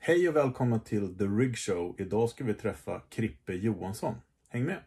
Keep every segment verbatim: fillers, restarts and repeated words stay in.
Hej och välkomna till The Rig Show. Idag ska vi träffa Krippe Johansson. Häng med!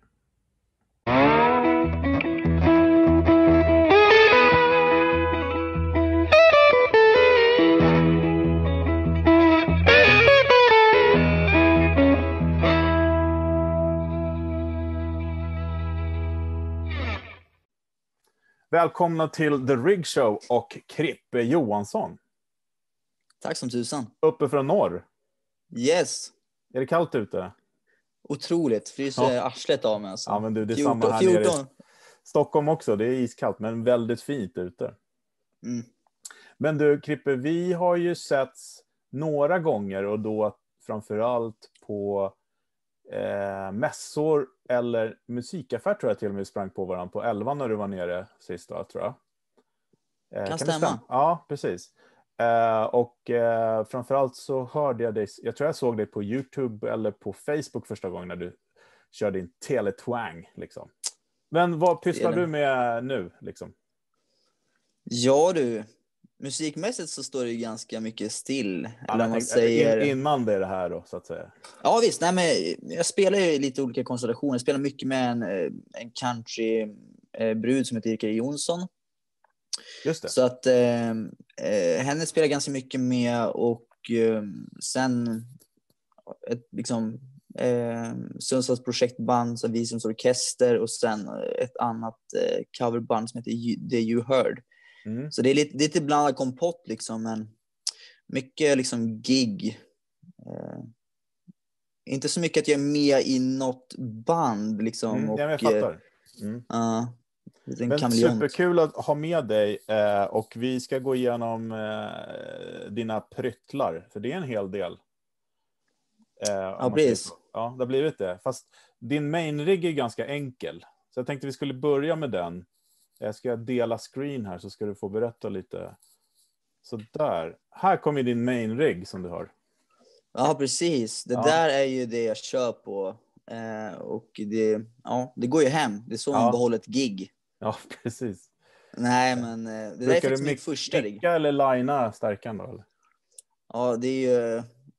Välkomna till The Rig Show och Krippe Johansson. Tack som tusan. Uppe från norr. Yes. Är det kallt ute? Otroligt. Fryser Ja. arslet av mig. Alltså. Ja, men du, det är fjorton, samma här fjorton. nere i Stockholm också. Det är iskallt, men väldigt fint ute. Mm. Men du, Krippe, vi har ju setts några gånger och då framförallt på eh, mässor eller musikaffär tror jag till och med sprang på varandra på elva när du var nere sist då, tror jag. Eh, Kan det stämma. Ja, precis. Uh, och uh, framförallt så hörde jag dig, jag tror jag såg dig på YouTube eller på Facebook första gången när du körde din teletwang liksom. Men vad pysslar Tele. du med nu liksom? Ja du, musikmässigt så står det ju ganska mycket still. Ja, eller man tänkte, säger... in, innan det är det här då, så att säga. Ja visst, nej, men jag spelar ju lite olika konstellationer. Jag spelar mycket med en, en country eh, brud som heter Erika Jonsson. Just det. Så att eh, eh, henne spelar ganska mycket med och eh, sen ett liksom eh, Sundsvalls projektband som Visums orkester och sen ett annat eh, coverband som heter The You Heard. Mm. Så det är lite, lite blandad kompott liksom, men mycket liksom gig. Eh, inte så mycket att jag är med i något band liksom. Mm, och, ja, jag fattar. Mm. Uh, Men kameleont. superkul att ha med dig eh, och vi ska gå igenom eh, dina pryttlar, för det är en hel del. Eh, Ja, precis. Ja, det har blivit det. Fast din main rig är ganska enkel. Så jag tänkte vi skulle börja med den. Jag ska dela screen här så ska du få berätta lite. Så där. Här kommer din main rig som du har. Ja, precis. Det Ja. där är ju det jag kör på. Eh, och det, ja, det går ju hem. Det är så man Ja. behåller ett gig. Ja, precis. Nej, men eh, det där är Brukar faktiskt du min mic- första rigg. micka eller linea stärkan då? Eller? Ja, det är ju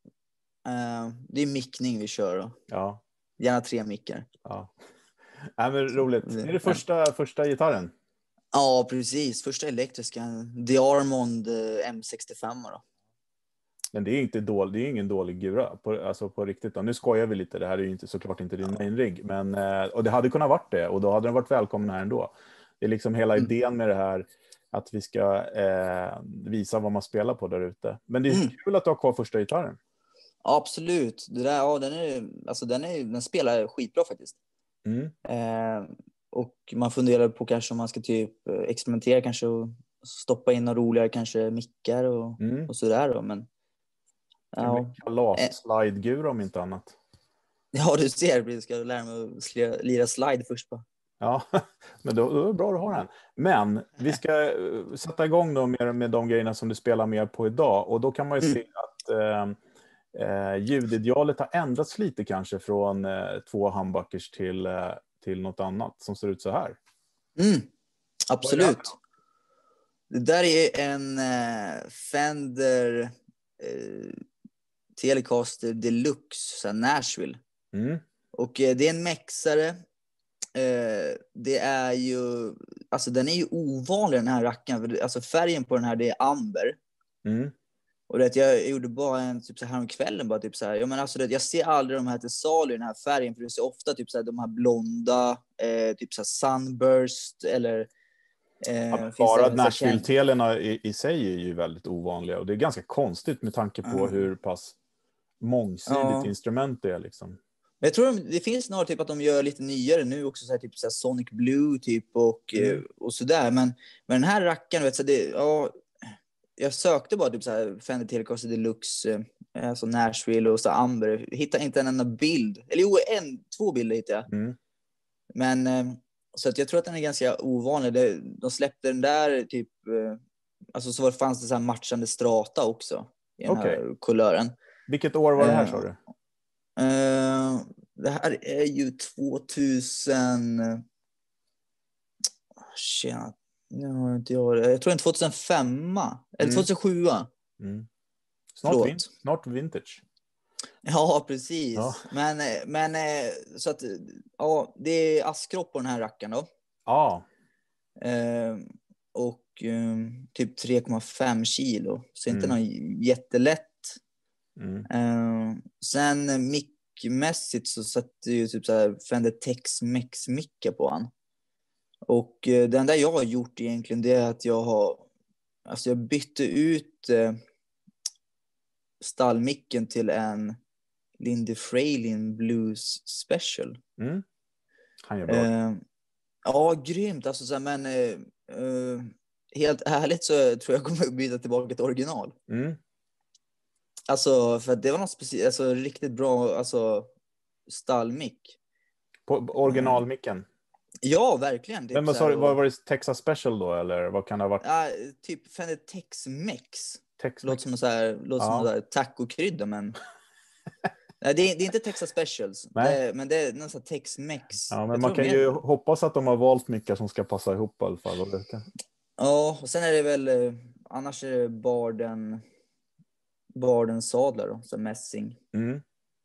eh, det är mickning vi kör då. Ja. Gärna tre mickar. Ja. Nej, men roligt. Det är det första, första gitarren. Ja, precis. Första elektriska. The Armond eh, M sextiofem då. Men det är inte dålig, det är ingen dålig gura på, alltså på riktigt då. Nu skojar vi lite, det här är ju inte, såklart inte din main rig, men eh, och det hade kunnat varit det och då hade den varit välkommen här ändå. Det är liksom hela Mm. idén med det här att vi ska eh, visa vad man spelar på där ute. Men det är Mm. kul att du har kvar första gitarren. Ja, absolut. Det där, ja, den är alltså den är den spelar skitbra faktiskt. Mm. Eh, och man funderar på kanske om man ska typ experimentera kanske och stoppa in några roligare kanske mickar och, Mm. och sådär då, men ja. Kalas-slide-gura om inte annat. Ja, du ser, vi ska lära mig att slira, lira slide först på. Ja, men då, då är det bra att ha den. Men vi ska sätta igång då med, med de grejerna som du spelar mer på idag. Och då kan man ju Mm. se att eh, eh, ljudidealet har ändrats lite kanske från eh, två humbuckers till, eh, till något annat som ser ut så här. Mm. Vad är Absolut. det? Det där är en eh, Fender eh, Telecaster Deluxe, så här Nashville. Mm. Och eh, det är en mexare. Eh, det är ju, alltså den är ju ovanlig den här rackaren. För, alltså färgen på den här, det är amber. Mm. Och det, jag gjorde bara en typ så här om kvällen bara typ så här. Jag menar alltså det, jag ser aldrig de här till salu i den här färgen, för det ser ofta typ så här de här blonda eh, typ så här sunburst eller eh, Ja, finns bara även så här känd- Nashville-telerna i, i sig är ju väldigt ovanliga. Och det är ganska konstigt med tanke på Mm. hur pass mångsidigt Ja. instrument det är liksom. Men jag tror de, det finns några typ att de gör lite nyare nu också så här, typ så här Sonic Blue typ och Mm. eh, och så där, men men den här rackaren vet så det ja, jag sökte bara typ så här Fender Telecaster Deluxe eh, alltså Nashville och så amber, hittade inte en enda bild. Eller jo, en två bilder hittade jag. Mm. Men eh, så att jag tror att den är ganska ovanlig. Det, de släppte den där typ eh, alltså så var, fanns det så här matchande strata också i den Okej. här kulören. Vilket år var det här, Eh, sa du? Uh, det här är ju tvåtusen. Tjena. Nu har inte jag det. Jag tror det är tvåtusenfem eller Mm. tvåtusensju. Mm. Snart, vin, snart vintage. Ja, precis. Ja. Men, men så att, ja, det är askkropp på den här rackaren då. Ja. Eh, och eh, typ tre komma fem kilo. Så inte Mm. någon jättelätt. Mm. Eh, sen mickmässigt så satte ju typ så här Fender Tex-Mex mickar på han. Och eh, det enda jag har gjort egentligen, det är att jag har, alltså jag bytte ut eh, stallmicken till en Lindy Fralin Blues Special. Mm. Han gör bra. Eh, ja, grymt. Alltså, så här, men eh, eh, helt ärligt så tror jag kommer att byta tillbaka till original. Mm. Alltså, för att det var något speciellt, alltså riktigt bra, alltså stallmick. På originalmicken? Ja, verkligen. Men vad sa du, var det Texas Special då, eller vad kan det ha varit? Ja, typ Fender Tex-Mex. Tex-Mex. Låter som en så här, låter Ja. som en tacokrydda, men nej, det, är, det är inte Texas Specials. Det, men det är nästan Tex-Mex. Ja, men jag man kan mer. ju hoppas att de har valt mycket som ska passa ihop i alla fall. Ja, och sen är det väl, eh, annars är det Barden, Barden sadlar då, så mässing. Mm.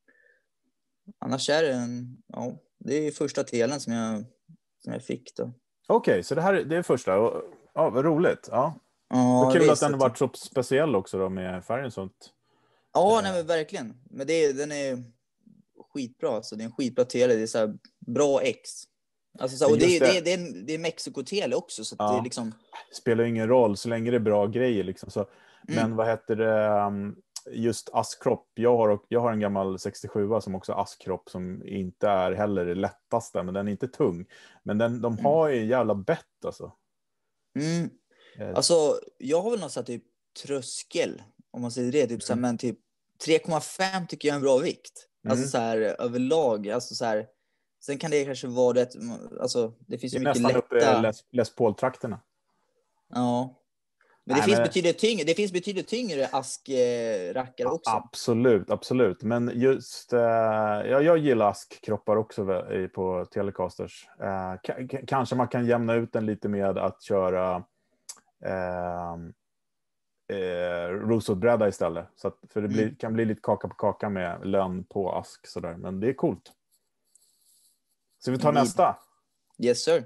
Annars är det en, ja, det är första telen som jag, som jag fick då. Okej, okay, så det här det är första. Ja, vad roligt. Ja. Ja, vad kul visst, att den har varit så speciell också då med färgen och sånt. Ja, nej, men verkligen. Men det, den är skitbra. Alltså, det är en skitbra tele. Det är så här bra X. Alltså, så här, och det, det. Det, det, är, det är Mexiko-tele också. Så ja. det är liksom... spelar ingen roll så länge det är bra grejer. Liksom. Så, mm. Men vad heter det? Just askkropp. Jag har, jag har en gammal sextiosju som också är askkropp som inte är heller det lättaste. Men den är inte tung. Men den, de har ju en jävla bett alltså. Mm. Alltså, jag har väl någon sån här typ tröskel. Om man säger det. Typ, mm. så här, men typ tre komma fem tycker jag är en bra vikt. Mm. Alltså så här överlag. Alltså så här, sen kan det kanske vara rätt. Alltså, det finns ju det är mycket nästan lätta. uppe Les, Les Paul-trakterna. Ja. Men det, Nej, finns men... Betydligt tyngre, det finns betydligt tyngre askrackare också. Absolut, absolut. Men just, eh, ja, jag gillar askkroppar också på Telecasters. Eh, k- kanske man kan jämna ut den lite med att köra eh, eh, rosodbräda istället. Så att, för det blir, mm. kan bli lite kaka på kaka med lönn på ask. Sådär. Men det är coolt. Så vi tar Indeed. nästa. Yes, sir.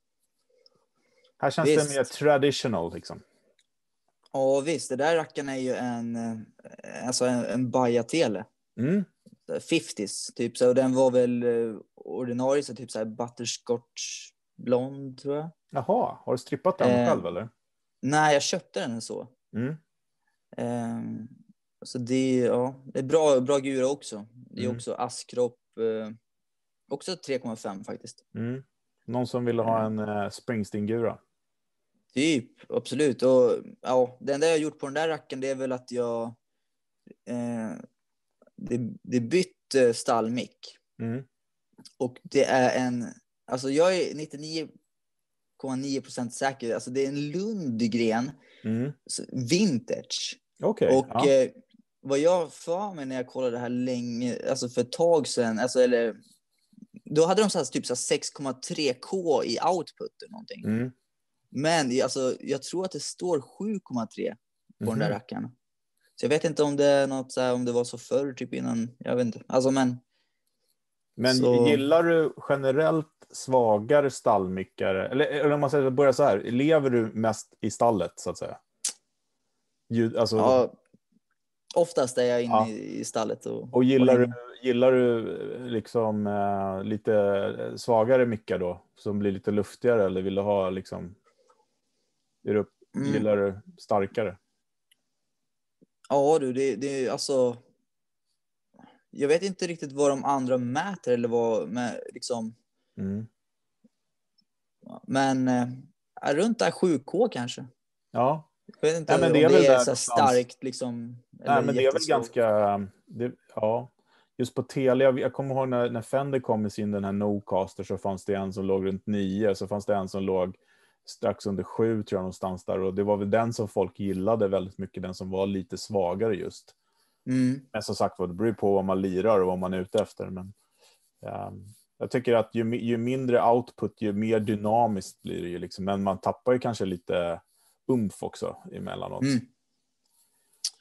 Här känns visst. det mer traditional liksom. Ja, visst. Det där rackaren är ju en, alltså en, en Baja-tele. Mm. femtios, typ. Så den var väl ordinarie, så typ så här butterscotch blond, tror jag. Jaha, har du strippat den eh, själv, eller? Nej, jag köpte den så. Mm. Eh, så det, ja, det är bra, bra gura också. Det är mm. också askkropp. Eh, också tre komma fem faktiskt. Mm. Någon som ville ha en eh, Springsteen-gura? Typ, absolut. Och ja, det enda jag har gjort på den där racken, det är väl att jag eh, det, det bytte stallmick. Mm. Och det är en, alltså jag är nittionio komma nio procent säker, alltså det är en Lundgren mm. vintage. Okay, och ja. eh, vad jag för mig när jag kollade det här länge, alltså för ett tag sedan, alltså eller då hade de så här, typ så här sex komma tre K i output eller någonting. Mm. Men alltså, jag tror att det står sju komma tre på mm-hmm. den där rackaren. Så jag vet inte om det är något så här, om det var så förr typ innan, jag vet inte. Alltså men Men så... gillar du generellt svagare stallmickar, eller, eller om man säger börja så här, lever du mest i stallet så att säga? Ljud, alltså... Ja, oftast är jag inne ja. i stallet och och gillar och du gillar du liksom eh, lite svagare mickar då som blir lite luftigare, eller vill du ha liksom är du, mm. gillar du starkare? Ja du, det det alltså jag vet inte riktigt vad de andra mäter eller vad med liksom mm. men äh, runt där sju K kanske. Ja. Jag vet inte ja, men det är om väl det är där så starkt liksom. Nej, men det är väl ganska det, ja. Just på tele, jag, jag kommer ihåg när, när Fender kom med sin den här Nocaster, så fanns det en som låg runt nio, så fanns det en som låg strax under sju tror jag någonstans där, och det var väl den som folk gillade väldigt mycket, den som var lite svagare just. Mm. Men som sagt, det beror på vad man lirar och vad man är ute efter, men um, jag tycker att ju, ju mindre output, ju mer dynamiskt blir det ju liksom, men man tappar ju kanske lite umf också emellanåt. Mm.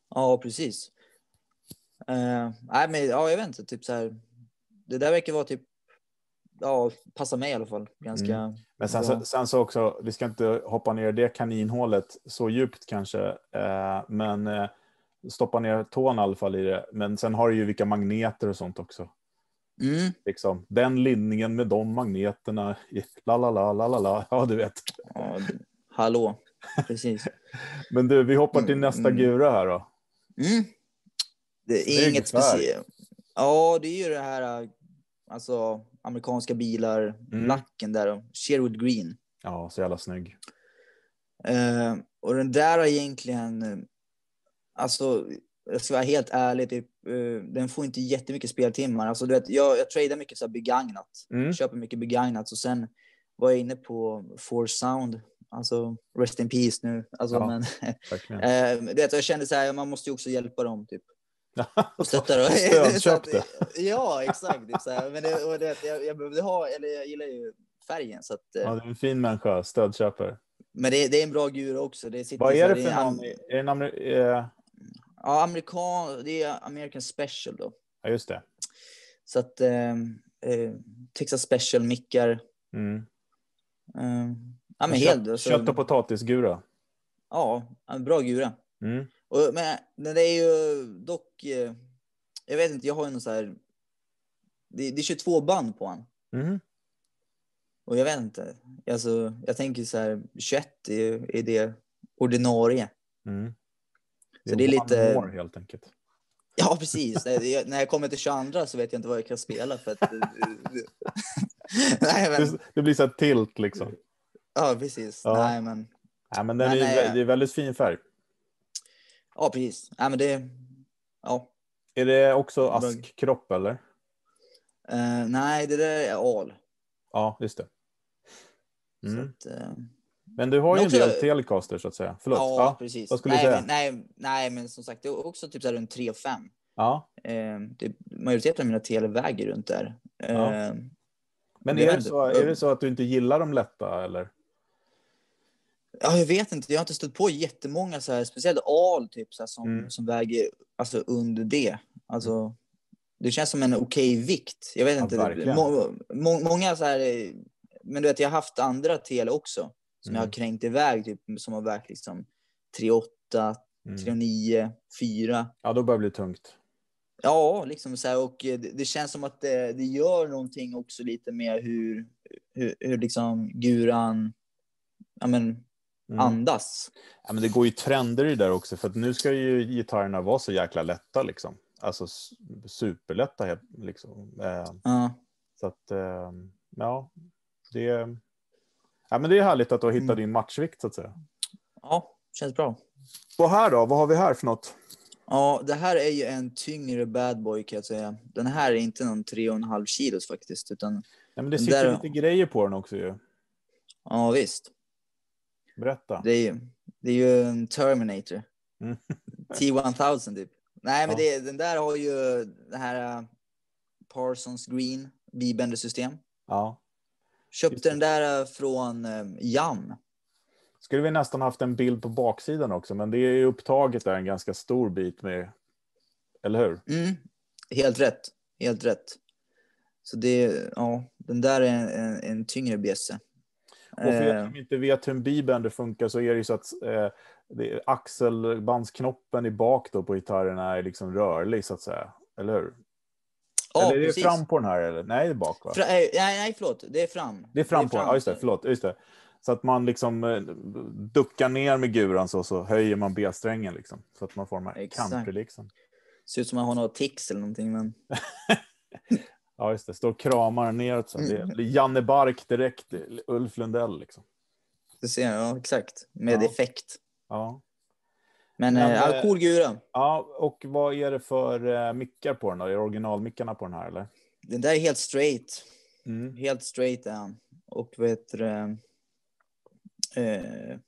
Ja, precis. Uh, nej, men ja, jag vet inte. Typ så här, det där verkar vara typ, ja, passa mig i alla fall. Ganska mm. Men sen, bra. sen så också, vi ska inte hoppa ner det kaninhålet så djupt kanske, eh, men eh, stoppa ner tån i alla fall i det. Men sen har du ju vilka magneter och sånt också. Mm. Liksom, den linningen med de magneterna, la la la la la la, ja du vet. Ja, hallå, precis. Men du, vi hoppar till Mm, nästa mm. gura här då. Mm. Det är Snygg inget färg. speciellt. Ja, det är ju det här, alltså amerikanska bilar, Mm. lacken där då. Sherwood Green. Ja, så jävla snygg. Uh, och den där har egentligen, alltså jag ska vara helt ärlig, typ, uh, den får inte jättemycket speltimmar. Alltså du vet, jag, jag tradar mycket så här begagnat. Mm. Köper mycket begagnat. Och sen var jag inne på Force Sound. Alltså rest in peace nu. Alltså, Ja, men, verkligen. uh, du vet, jag kände så här, man måste ju också hjälpa dem typ. Och stötta dem. Stödköpte. Ja, exakt. Typ, så här. Men det, och det, jag, jag behövde ha, eller jag gillar ju färgen. Så att, uh, Ja, det är en fin människa, stödköper. men det, det är en bra gura också. Det sitter Vad så är här, det för är någon? Är det en amer- eh... Ja, amerikan, det är American Special då. Ja, just det. Så att eh, eh, Texas Special mickar. Mm. Eh, ja, men Kött, helt. Alltså, kött och potatisgura. Ja, en bra gura. Mm. Och, men det är ju dock, eh, jag vet inte, jag har ju någon så här, det, det är tjugotvå band på han. Mm. Och jag vet inte, alltså, jag tänker så här, tjugoett är, är det ordinarie. Mm. Det Så är det är one lite... more, helt enkelt. Ja, precis. jag, när jag kommer till tjugoandra så vet jag inte vad jag kan spela. För att, nej, men... det, det blir så här tilt liksom. Ja, precis. Ja. Nej, men... Ja, men den nej, är, nej, det är väldigt fin färg. Ja, precis. Nej, men det... Ja. Är det också askkropp eller? Uh, nej, det där är al. Ja, just det. Mm. Så att, uh... Men du har men ju också... en del Telecaster så att säga. Förlåt. Ja, ja, precis. Vad skulle nej, du säga? Men, nej, nej, men som sagt, det är också typ så här runt tre fem. Ja. Uh, det, majoriteten av mina tele väger runt där. Uh, ja. Men det är det, så, är det så att du inte gillar de lätta eller? Ja, jag vet inte. Jag har inte stött på jättemånga så här, speciellt al typ så här, som, mm. som väger alltså under det. Alltså, mm. det känns som en okej vikt. Jag vet ja, inte. Må, må, många så här, men du vet, jag har haft andra tele också som mm. jag har kränkt iväg typ, som har vägt liksom tre åtta, mm. tre nio, fyra. Ja, då börjar det bli tungt. Ja, liksom så här, och det, det känns som att det, det gör någonting också lite med hur hur, hur liksom guran, ja men Mm. andas. Ja, men det går ju trender i där också, för att nu ska ju gitarrerna vara så jäkla lätta liksom. Alltså superlätta liksom. Eh, uh. Så att eh, ja, det ja, men det är härligt att du har hittat mm. din matchvikt så att säga. Ja, känns bra. Och här då, vad har vi här för något? Ja, det här är ju en tyngre bad boy kan jag säga. Den här är inte någon tre och en halv kilos faktiskt, utan nej, men det sitter där... lite grejer på den också ju. Ja, visst. Berätta. Det är ju, det är ju en Terminator. Mm. T tusen typ. Nej, men ja. det, den där har ju det här uh, Parsons Green bibänder-system. Ja. Köpte den där uh, från um, Jam. Skulle vi nästan haft en bild på baksidan också, men det är ju upptaget där en ganska stor bit med, eller hur? Mm. Helt rätt. Helt rätt. Så det, ja, den där är en, en, en tyngre bjässe. Och för er som inte vet hur en bibänder funkar så är det ju så att eh, det är axelbandsknoppen i bak då på gitarrerna är liksom rörlig så att säga, eller hur? Ja, eller är det precis. Fram på den här eller? Nej, det är bak va? Fra, nej, nej, förlåt. Det är fram. Det är fram, det är på fram. den, ja just det, förlåt, just det. Så att man liksom eh, duckar ner med guran så, så höjer man B-strängen liksom. Så att man får de här country liksom. Ser ut som att man har något tics eller någonting, men... Ja just det, står kramar neråt så. Det är Janne Bark direkt, Ulf Lundell liksom. Det ser jag, ja, exakt. Med ja. effekt. Ja. Men, Men äh, cool gura. Ja, och vad är det för äh, mickar på den då? Är det originalmickarna på den här eller? Den där är helt straight. Mm. Helt straight är han. Och vet du... Äh,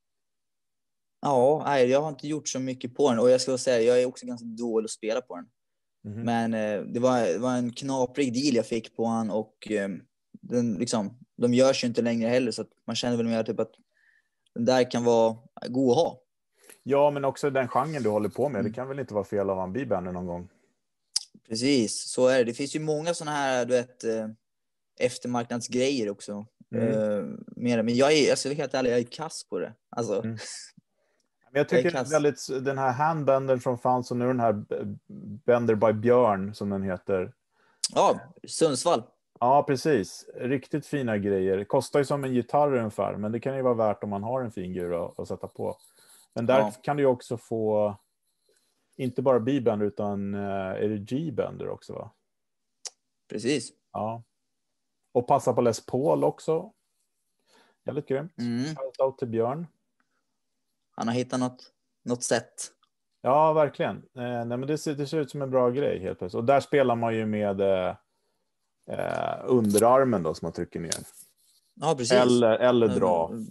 ja, nej, jag har inte gjort så mycket på den. Och jag ska säga, jag är också ganska dålig att spela på den. Mm. Men äh, det, var, det var en knaprig deal jag fick på den. Och äh, den, liksom, de görs ju inte längre heller. Så att man känner väl mer typ att den där kan vara god att ha. Ja, men också den genren du håller på med. Mm. Det kan väl inte vara fel av en bibender någon gång? Precis, så är det. Det finns ju många sådana här, du vet, eh, eftermarknadsgrejer också. Mm. Eh, mer. Men jag är, alltså, helt ärligt, jag är kass på det. Alltså, Mm. Men jag Jag är tycker kass. väldigt, den här handbendern som fanns och nu den här B- Bender by Björn som den heter. ja, Sundsvall. Ja, precis. Riktigt fina grejer. Kostar ju som en gitarr ungefär, men det kan ju vara värt om man har en fin gura att sätta på. Men där Ja. kan du ju också få inte bara B-bender utan uh, är det G-bender också, va? Precis. Ja. Och passa på Les Paul också. Jävligt grymt. Mm. Shoutout till Björn. Han har hittat något, något sätt. Ja, verkligen. Eh, nej, men det ser, det ser ut som en bra grej helt plötsligt. Och där spelar man ju med eh, eh, underarmen då som man trycker ner. Ja, precis. Eller, eller dra. Mm.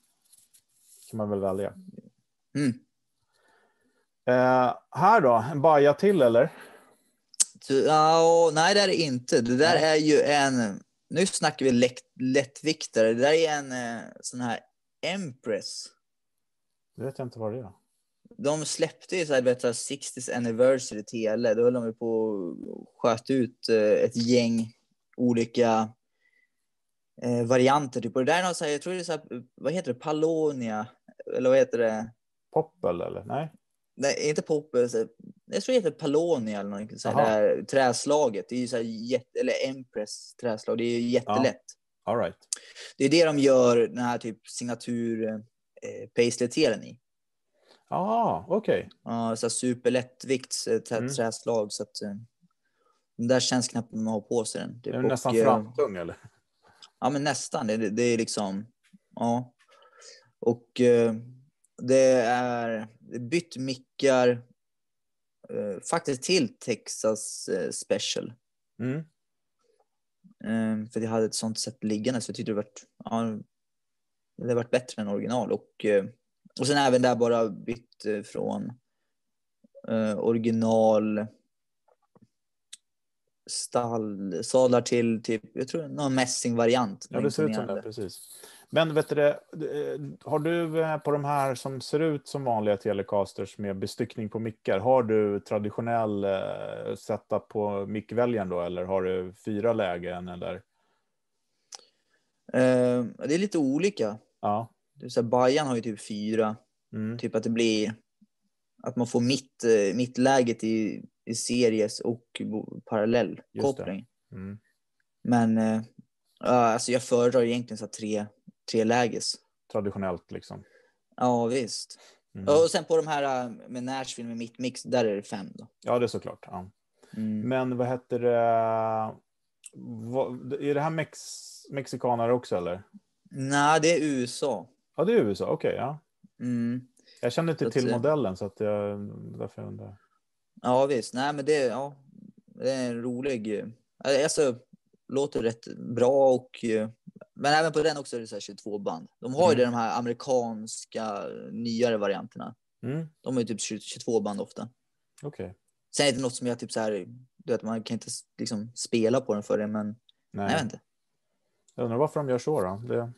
Kan man väl välja. Mm. Eh, här då, en baja till eller? Så, ja, nej, det är det inte. Det där Nej. är ju en... Nu snackar vi lätt, lättviktare. Det där är en eh, sån här Empress. Det vet jag inte vad det är. De släppte ju så här, vet du, sextieth anniversary tele. Då höll de ju på att sköt ut eh, ett gäng olika eh, varianter. Typ. Och det där är något så här, jag tror det är så här, vad heter det? Palonia? Eller vad heter det? Poppel eller? Nej. Nej, inte pop. Så, jag tror det heter Palonia eller något så här, det Aha. här träslaget. Det är ju så här jätte, eller Empress träslag. Det är ju jättelätt. All right. Det är det de gör den här typ signatur eh, paisley-telen i. Ja, ah, okej. Ja, så här superlättvikts eh, trä, Mm. träslag så att eh, den där känns knappt när man har på sig den. Typ. Är det nästan Och, eh, framtung eller? Ja, men nästan. Det, det är liksom, ja. Och eh, det är bytt mickar eh, faktiskt till Texas eh, Special. Mm. Eh, för jag hade ett sånt sätt liggande så jag tyckte det var, ja, det varit bättre än original. Och, eh, och sen även där bara bytt eh, från eh, original stall, sadlar till typ, jag tror någon mässingvariant. Ja, det ser ut som det, precis. Men vet du det, har du eh, på de här som ser ut som vanliga Telecasters med bestyckning på mickar, har du traditionell eh, setup på mickväljaren då, eller har du fyra lägen eller? Eh, det är lite olika. Ja. Det är så här, Bajan har ju typ fyra. Mm. Typ att det blir att man får mitt, eh, mittläget i, i series och parallellkoppling. Mm. Men eh, alltså jag föredrar egentligen så här tre, tre läges. Traditionellt liksom. Ja, visst. Mm. Och sen på de här med Nashville med mitt mix, där är det fem då. Ja, det är såklart. Ja. Mm. Men vad heter det? Vad, är det här Mex, mexikanare också eller? Nej, det är U S A. Ja, det är U S A. Okej, okay, ja. Mm. Jag kände inte Så till att, modellen så att jag därför jag undrar. Ja, visst. Nej, men det, ja, det är en rolig. Alltså, låter rätt bra och men även på den också är det så här tjugotvå band. De har Mm. ju de här amerikanska nyare varianterna. Mm. De har ju typ tjugotvå band ofta. Okej. Okay. Sen är det något som jag typ så här, du vet, man kan inte liksom spela på den för det, men Nej. jag vet inte. Jag undrar varför de gör så då. Det...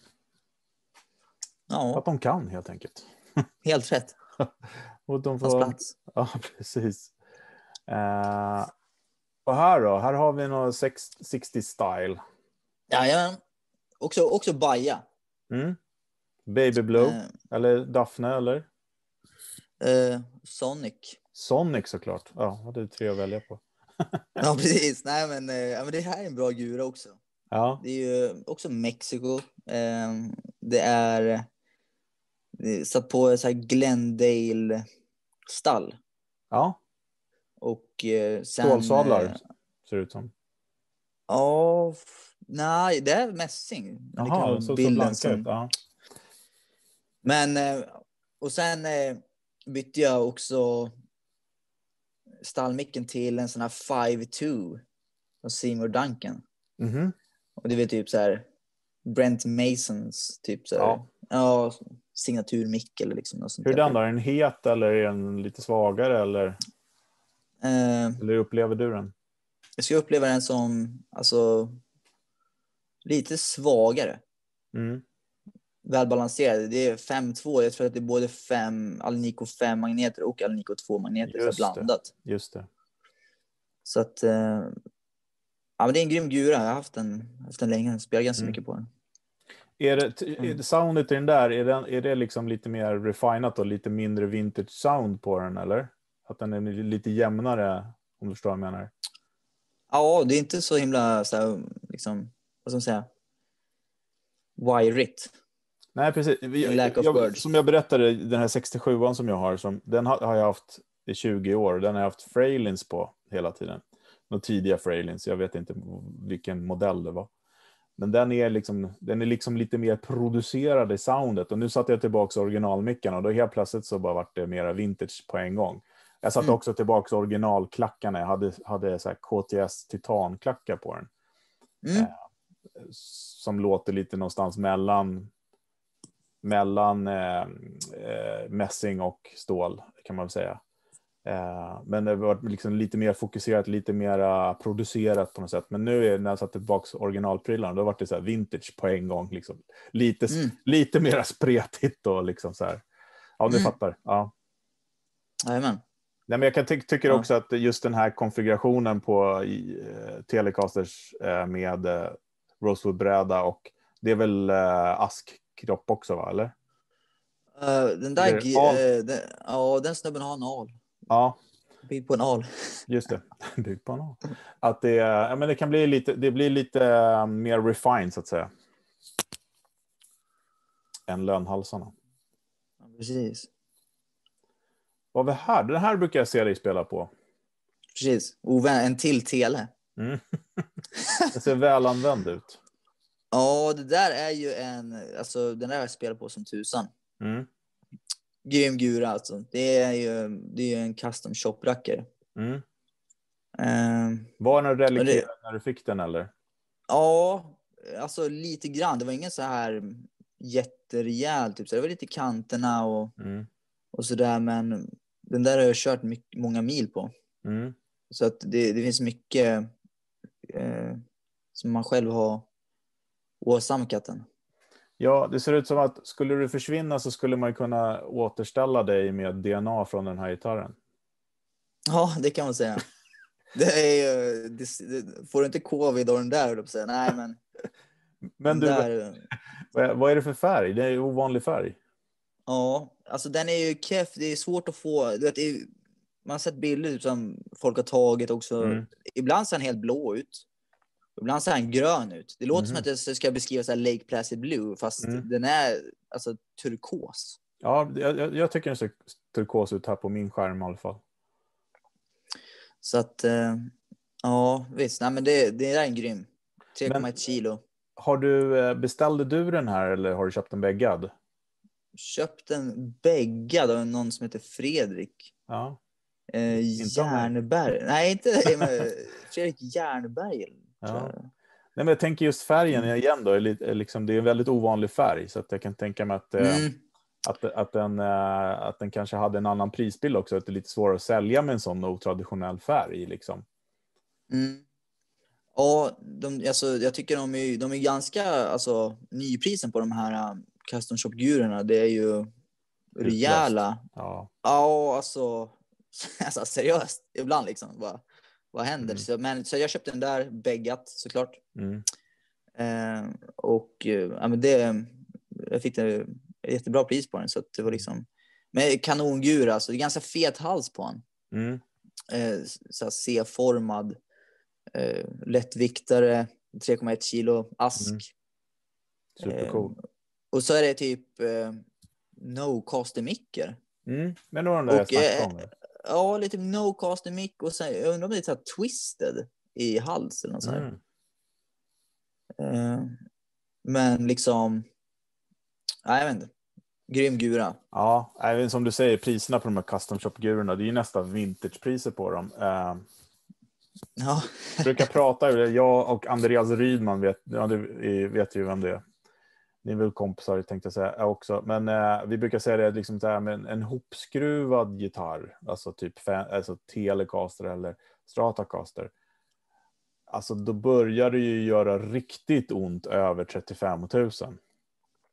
Ja. Att de kan helt enkelt. Helt rätt. Och de får... plats. Ja, precis. Uh... Och här då? Här har vi någon sextio style. Ja, ja. Också, också Baja. Mm. Baby Blue. Uh, eller Daphne, eller? Uh, Sonic. Sonic såklart. Ja, det är tre att välja på. Ja, precis. Nej, men, uh, men det här är en bra gura också. Ja. Det är ju också Mexiko. Uh, det är, det är satt på så här Glendale-stall. Ja. Och uh, sen... Stålsadlar, uh, ser det ut som. Ja, nej, det är mässing. Jaha, det såg så blanka ut. Ja. Men, och sen bytte jag också stallmicken till en sån här five two från Seymour Duncan. Mm-hmm. Och det är typ så här Brent Masons typ så här, ja. Ja, signaturmick eller liksom något sånt. Hur är den då? Är den het eller är den lite svagare eller? Uh, eller upplever du den? Jag ska uppleva den som alltså lite svagare. Mm. välbalanserade. Det är fem två. Jag tror att det är både fem Alnico fem magneter och Alnico två magneter så blandat. Det, just det. Så att eh, ja, men det är en grym gura. Jag har haft den, haft den länge. Jag spelar ganska mm. mycket på den. Är det, är det soundet i den där, är, den, är det liksom lite mer refinat och lite mindre vintage sound på den, eller? Att den är lite jämnare, om du förstår vad jag menar? Ja, det är inte så himla så här, liksom, vad ska man säga, wireigt. Nej, precis. Jag, jag, som jag berättade, den här sextiosjuan som jag har, som, den har, har jag haft i tjugo år. Den har jag haft Frailins på hela tiden. De tidiga Frailins, jag vet inte vilken modell det var. Men den är liksom, den är liksom lite mer producerad i soundet. Och nu satte jag tillbaka originalmickarna och då helt plötsligt så bara vart det mera vintage på en gång. Jag satte mm. också tillbaka originalklackarna. Jag hade, hade så här K T S titanklackar på den. Mm. Eh, som låter lite någonstans mellan mellan eh, eh, mässing och stål, kan man väl säga. Eh, men det var liksom lite mer fokuserat, lite mer producerat på något sätt. Men nu är, när jag satte tillbaka originalprylarna, då var det så här vintage på en gång. Liksom. Lite, mm. lite mer spretigt och liksom så här. Ja, du mm. fattar. Ja. Jajamän. Nej, men jag kan ty- tycker också ja. att just den här konfigurationen på eh, Telecasters eh, med eh, Rosewood-bräda och det är väl eh, askkropp också, va? Eller? Uh, den där, uh, den, ja, den snubben har en al. Ja. Byggd på en al. Just det, byggd på en al. Att det, ja, men det kan bli lite, det blir lite uh, mer refined så att säga. Än lönhalsarna. Ja, precis. Vad var det här? Den här brukar jag se dig spela på. Precis. Ove, en till tele. Mm. Det ser väl använd ut. Ja, det där är ju en, alltså den där har jag spelat på som tusan. Mm. Grym gura alltså. Det är ju, det är ju en custom shop-rackare. Mm. Uh, var den relikerad när du fick den, eller? Ja, alltså lite grann. Det var ingen så här jätterejäl typ. Så det var lite kanterna och, mm. och sådär. Men den där har jag kört mycket, många mil på. Mm. Så att det, det finns mycket eh, som man själv har åsamkat den. Ja, det ser ut som att skulle du försvinna så skulle man kunna återställa dig med D N A från den här gitarren. Ja, det kan man säga. Det är ju, det, det, får du inte covid av den där, då säga. Nej, men... Men du, där... vad är det för färg? Det är ju ovanlig färg. Ja, alltså den är ju keff. Det är svårt att få... Du vet, det är, man har sett bilder som folk har tagit också. Mm. Ibland ser den helt blå ut. Ibland ser den grön ut. Det låter mm. som att det ska beskrivas som Lake Placid Blue, fast mm. den är alltså turkos. Ja, jag, jag tycker den ser turkos ut här på min skärm i alla fall. Så att, eh, ja visst. Nej, men det, det är en grym. tre komma ett kilo. Har du, beställde du den här eller har du köpt en bäggad? Köpt en bäggad av någon som heter Fredrik. Ja. Eh, Järnberg. Nej, inte men, Fredrik Järnberg. Ja. Nej, men jag tänker just färgen mm. igen då. Är lite, är liksom, det är en väldigt ovanlig färg. Så att jag kan tänka mig att, mm. att, att, den, att den kanske hade en annan prisbild också. Att det är lite svårare att sälja med en sån otraditionell färg. Liksom. Mm. Ja, de, alltså, jag tycker de är, de är ganska... Alltså, nyprisen på de här um, custom shop-gurorna, det är ju rejäla. Ja. Ja, alltså, alltså seriöst. Ibland liksom. Vad, vad händer? Mm. Så, men, så jag köpte den där bäggat, såklart. Mm. Eh, och ja, men det... Jag fick det, ett jättebra pris på den. Så att det var liksom... Men kanongura, alltså. Det är ganska fet hals på den. Mm. Eh, så här C-formad. Eh, lättviktare, tre komma ett kilo ask. Mm. Supercool. Eh, och så är det typ eh, no-caster micker. Mm. Men då var den där och, jag snackade om det. Ja, lite no-caster mick och sen, jag undrar om det är så här twisted i hals eller något så här. Mm. Eh, men liksom, nej, jag vet inte. Grym gura. Ja, även som du säger, priserna på de här custom shop-gurorna, det är ju nästan vintage-priser på dem. Eh, Ja. Jag brukar prata, jag och Andreas Rydman vet, ja, du vet ju vem det är. Ni är väl kompisar, tänkte jag säga också. Men eh, vi brukar säga det liksom så här med en, en hopskruvad gitarr, alltså typ alltså Telecaster eller Stratocaster. Alltså då börjar det ju göra riktigt ont över trettiofem tusen.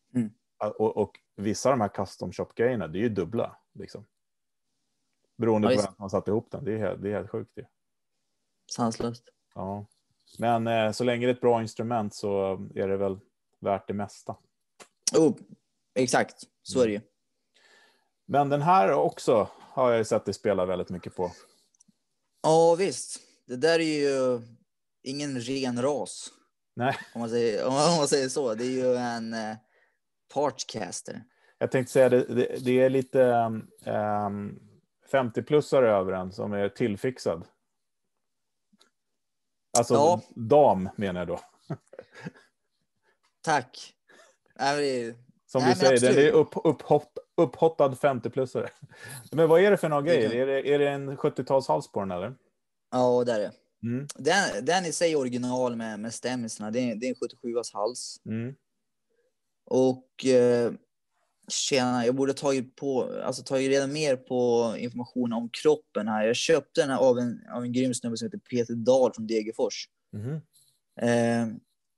Mm. Och, och vissa av de här custom shop-grejerna, det är ju dubbla. Liksom. Beroende Ja, på visst. vem som har satt ihop den. Det är helt, det är helt sjukt det. Sanslöst. Ja. Men eh, så länge det är ett bra instrument så är det väl värt det mesta. Oh, exakt, så är det ju. Men den här också har jag ju sett dig spela väldigt mycket på. Ja, visst. Det där är ju ingen ren ras. Nej. Om man säger, om man säger så. Det är ju en eh, Partcaster. Jag tänkte säga det, det, det är lite um, femtio-plussare över den som är tillfixad. Alltså Ja. dam menar jag då. Tack. Nej, men det är, Som nej, du säger, absolut. den är upp, upphott, upphottad femtio-plussare. Men vad är det för några Det grejer? kan... Är det, är det en sjuttio-talshals på den eller? Ja, det är det. Mm. Den, den i sig original med, med stämmelserna. Det är, det är en sjuttiosjuas hals. Mm. Och eh, tjena, jag borde tagit på, alltså tagit redan mer på information om kroppen här. Jag köpte den här av en, av en grym snubbe som heter Peter Dahl från Degerfors. Mm. Eh,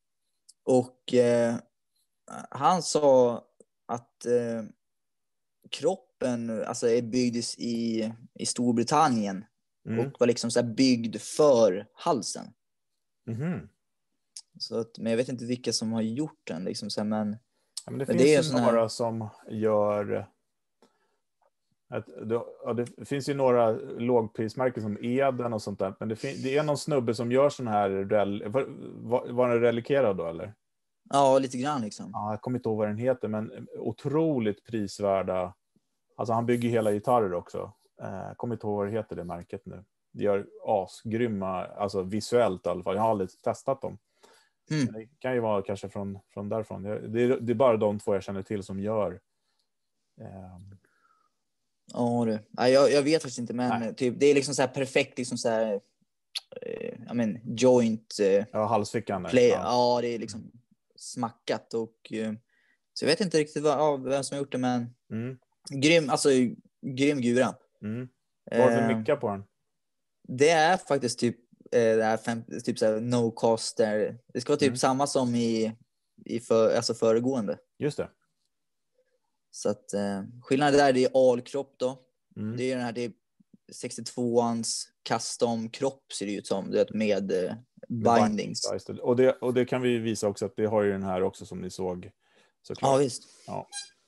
och eh, han sa att eh, kroppen alltså är byggd i, i Storbritannien. Mm. Och var liksom så här byggd för halsen. Mm. Så att, men jag vet inte vilka som har gjort den. Liksom, så här, men, Ja, men det men finns det är ju sån några här... som gör... Att, det, ja, det finns ju några lågprismärken som Eden och sånt där. Men det, fin, det är någon snubbe som gör sån här... Rel, var, var, var den relikerad då, eller? Ja, lite grann liksom. Ja, jag kommer inte ihåg vad den heter, men otroligt prisvärda. Alltså han bygger hela gitarrer också. Jag kommer inte ihåg vad det heter, det märket nu. Det gör asgrymma, alltså visuellt i alla fall. Jag har aldrig testat dem. Mm. Men det kan ju vara kanske från, från därifrån. Det är, det är bara de två jag känner till som gör. Um... Ja, det. Ja, jag, jag vet faktiskt inte, men typ, det är liksom så här perfekt, liksom så här, eh, I mean, joint. Eh, ja, halsfickan. Play. Ja. Ja, det är liksom smackat och eh, så jag vet inte riktigt vad, ja, vem som har gjort det, men Mm. grym, alltså grym gura. Mm. Vad är det för Eh, mickar på den? det är faktiskt typ eh, det är fem, typ så här no cost där. Det ska vara typ Mm. samma som i i för, alltså föregående. Just det. Så att eh, skillnaden där, det är alkropp då. Mm. Det är den här, det är sextiotvåans custom kropp ser det ut som, det med eh, bindings. Och det, och det kan vi visa också att det har ju den här också som ni såg. Såklart. Ja, visst. Ja.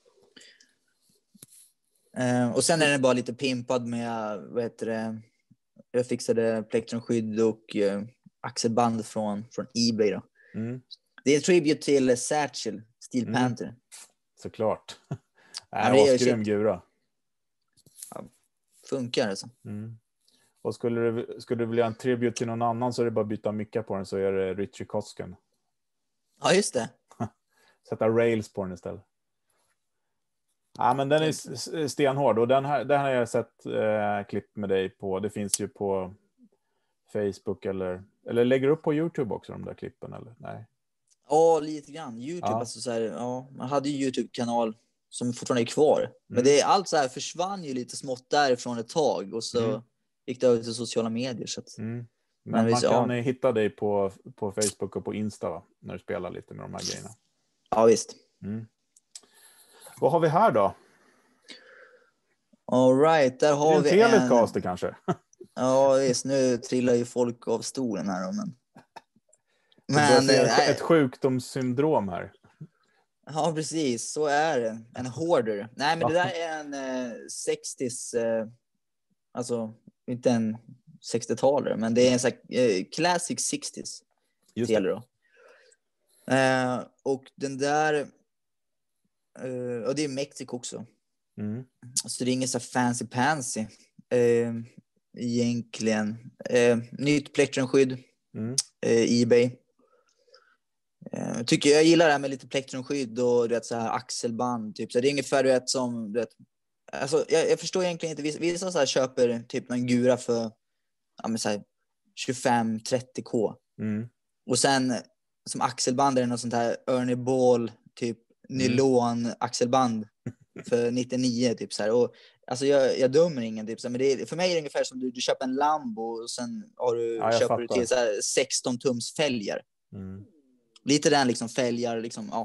Eh, och sen är den bara lite pimpad med, vad heter det, jag fixade plektrumskydd och eh, axelband från, från eBay då. Mm. Det är en tribute till Satchel, Steel Mm. Panther. Såklart. Ja, Nej, det är grym shit. gura. Ja, funkar alltså. Mm. Och skulle du, skulle du vilja en tribute till någon annan så är det bara att byta mickar på den, så är det Richie Kotzken. Ja, just det. Sätta rails på den istället. Ja, men den är s- stenhård och den här, den här har jag sett eh, klipp med dig på. Det finns ju på Facebook eller eller lägger upp på YouTube också de där klippen eller nej. Ja, lite grann. YouTube, Ja. alltså så här, ja, man hade ju YouTube-kanal som fortfarande är kvar. Mm. Men det är allt så här försvann ju lite smått därifrån ett tag och så Mm. gick det över till sociala medier så att, Mm. Men, Men man visst, kan ja. hitta dig på på Facebook och på Insta va? När du spelar lite med de här grejerna. ja visst. Mm. Vad har vi här då? All right, där Är det har en vi Telecaster kanske? Ja, visst, nu trillar ju folk av stolen här då, men Men, men det är eh, ett sjukdomssyndrom här. ja, precis, så är det. En hoarder. Nej, men det där är en eh, sextio eh, alltså inte en sextiotalare, men det är en sån här, eh, classic sextios. Just Det det. då. Eh, och den där eh, och det är Mexiko också. Mm. Så det är ingen så här fancy pansy eh, egentligen. Eh, nytt plektrumskydd, Mm. eh, eBay. Eh, tycker jag gillar det här med lite plektrumskydd och du vet, så här axelband typ. Så det är ungefär du vet, som du vet, alltså, jag, jag förstår egentligen inte, vissa, vissa så här köper typ en gura för ja, men så här tjugofem trettio k. Mm. Och sen som axelband är det något sånt här Ernie Ball typ nylon axelband för nittionio typ så här. Och alltså jag, jag dömer ingen typ så här, men det är, för mig är det ungefär som du, du köper en Lambo och sen har du, Ja, jag köper du fattar. till så här sexton tums fälgar. Mm. Lite den liksom fälgar liksom, ja.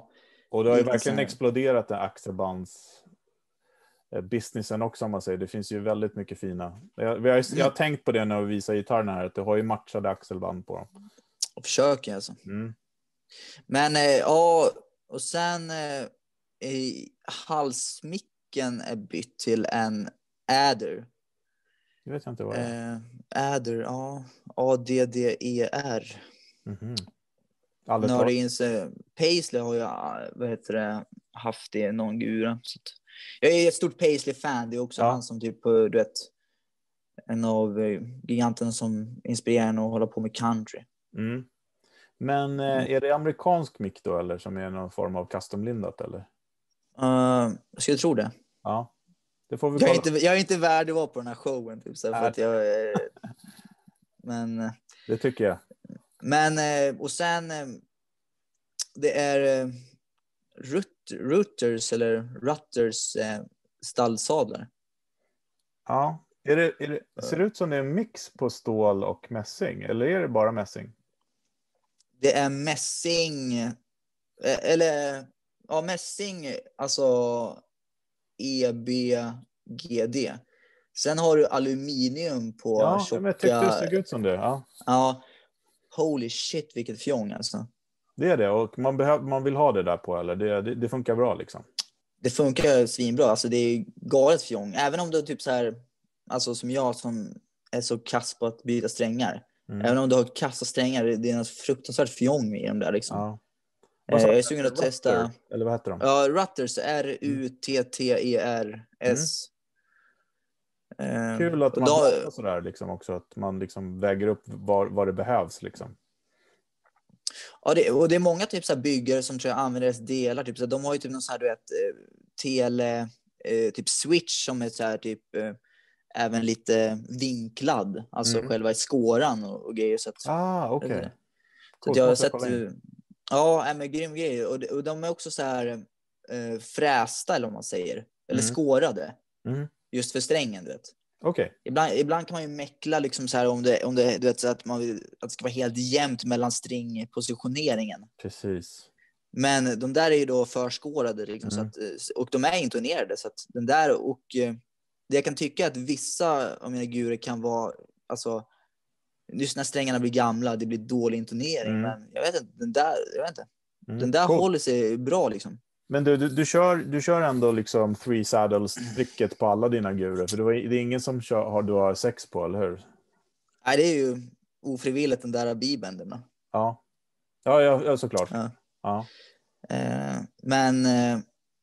Och det har ju lite verkligen så här- exploderat den axelbands eh, businessen också, om man säger. Det finns ju väldigt mycket fina. Jag, vi har, ju- jag har tänkt på det när vi visar gitarrerna här, att det har ju matchade axelband på dem. och försöker alltså. Mm. Men eh, ja, och sen eh, i halsmicken är bytt till en Adder. Det vet jag inte vad det är. Eh, Adder, ja. A D D E R. Mhm. Aldrig Nördig talat. in sig. Paisley har jag vad heter det, haft det någon gura. Så att, jag är ett stort Paisley-fan. Det är också Ja. han som typ, du vet, en av eh, giganterna som inspirerar en att hålla på med country. Mm. Men eh, är det amerikansk mick då, eller som är någon form av customlindat, eller? Uh, jag skulle tro det. Ja, det får vi Jag kolla. är, inte, jag är inte värd att vara på den här showen. Typ, så här, för Nej. att jag, eh, men, eh, Det tycker jag. men, eh, och sen, eh, det är eh, Rut, Rutters eller Rutters eh, stallsadlar. Ja. Är det, är det, ser det ut som det är en mix på stål och mässing? Eller är det bara mässing? Det är mässing, eh, eller ja, mässing, alltså E B G D. Sen har du aluminium på Ja, tjocka. men jag tyckte det såg ut som det. Ja, Ja, holy shit vilket fjong alltså. det är det. Och man, behöv, man vill ha det där på, eller? Det, det, det funkar bra liksom. Det funkar svinbra, alltså det är galet fjong. Även om du typ så här, alltså som jag som är så kass på att byta strängar. Mm. Även om du har kassa strängar, det är något fruktansvärt fjong i dem där liksom. Ja. Eh, sa jag är du? sugen att Rutter? testa. Eller vad heter de? Ja, Rutters, R U T T E R S. Eh, Kul att och man då- pratar sådär liksom också. Att man liksom väger upp var, var det behövs liksom. Ja, det, och det är många typ så här byggare som tror jag använder deras delar. Typ, så här, de har ju typ någon så här, du vet, eh, tele, eh, typ switch som är så här typ eh, även lite vinklad. Alltså Mm. själva skåran och, och grejer. Så att, Ah, okej. så Coolt, att jag har måste jag sett, kolla in. eh, ja, är med grym grejer. Och, de- och de är också så här eh, frästa eller vad man säger. Eller Mm. skårade. Mm. Just för strängen, du vet. Okej. Ibland, ibland kan man ju mäckla liksom så här om det, om det, du vet, så att, man vill, att det ska vara helt jämnt mellan stringpositioneringen. Precis. Men de där är ju då förskårade liksom, Mm. så att, och de är intonerade. Så att den där, och eh, det jag kan tycka att vissa av mina gurer kan vara, alltså, just när strängarna blir gamla, det blir dålig intonering. Mm. Men jag vet inte, den där, jag vet inte. Mm. Den där Coolt. håller sig bra liksom. Men du, du, du, kör, du kör ändå liksom three saddles-tricket på alla dina gurer. För det, var, det är ingen som kör, har, du har sex på, eller hur? Nej, det är ju ofrivilligt den där bibeln. Ja. Ja, ja, ja såklart. Ja. Ja. Eh, men eh,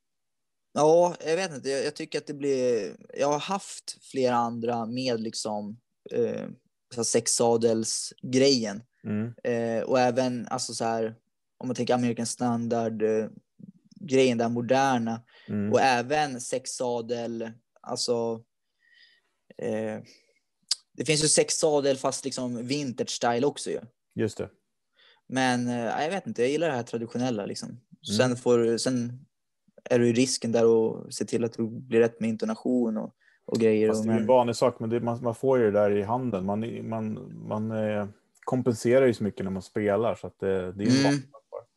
ja, jag vet inte. Jag, jag tycker att det blir. Jag har haft flera andra med liksom eh, så här sexsadels-grejen. Mm. Eh, och även alltså så här, om man tänker American standard eh, grejen där moderna. Mm. Och även sexsadel, alltså eh, det finns ju sexsadel fast liksom vintage style också ju. Just det. Men eh, jag vet inte, jag gillar det här traditionella liksom. Sen, Mm. får, sen är det ju risken där att se till att du blir rätt med intonation och, och grejer. Fast Och, det är ju men, en vanlig sak, men det, man, man får ju det där i handen. Man, man, man eh, kompenserar ju så mycket när man spelar, så att det, det är en Mm. vanlig sak bara.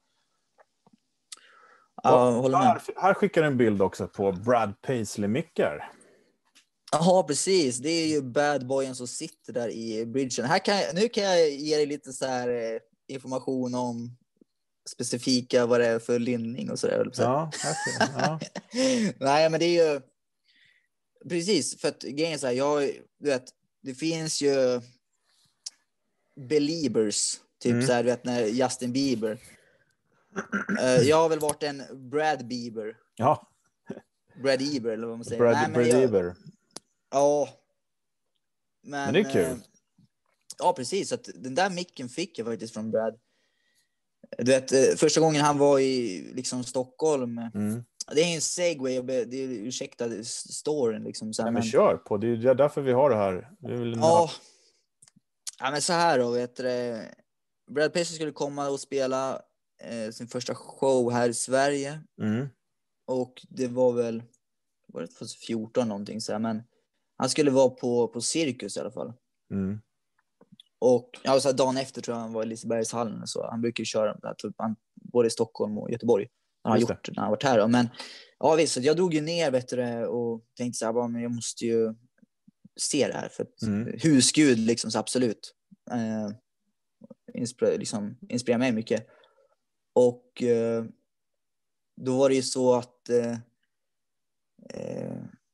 ja, Och håller med. här, här skickar en bild också på Brad Paisley-mickar. Ja, precis. Det är ju bad boyen som sitter där i bridgen. Här kan jag, nu kan jag ge dig lite så här eh, information om specifika vad det är för linning och så där. Ja, här ser jag. Ja. Nej, men det är ju precis, för att grejen är så här, jag, du vet, det finns ju Beliebers, typ Mm. så här, du vet, när Justin Bieber. Uh, jag har väl varit en Brad Bieber. Ja, Brad Eber eller vad man säger. Brad, Nej, men Brad jag, Eber. ja. Men, Men det är kul. eh, ja, precis. Så att den där micken fick jag faktiskt från Brad. Du vet, eh, första gången han var i liksom Stockholm. Mm. Det är en segway, jag be, det är, ursäkta storyn liksom. Så här, Nej, men men, kör på, det är ju därför vi har det här. Det är väl en- ja. Ja, men så här då, vet du. Brad Paisley skulle komma och spela eh, sin första show här i Sverige. Mm. Och det var väl, var det fjorton någonting så här, men han skulle vara på, på Cirkus i alla fall. Mm. Och ja, så här, dagen efter tror jag han var i Lisebergshallen och så. Han brukar ju köra där, typ, han, både i Stockholm och Göteborg. Han han har Just gjort när han har varit här. Då. Men ja, visst, så jag drog ju ner vet du, och tänkte så här, bara, men jag måste ju se det här. För att Mm. husgud, liksom, så absolut. Eh, inspir- liksom, inspirerar mig mycket. Och eh, då var det ju så att eh, eh,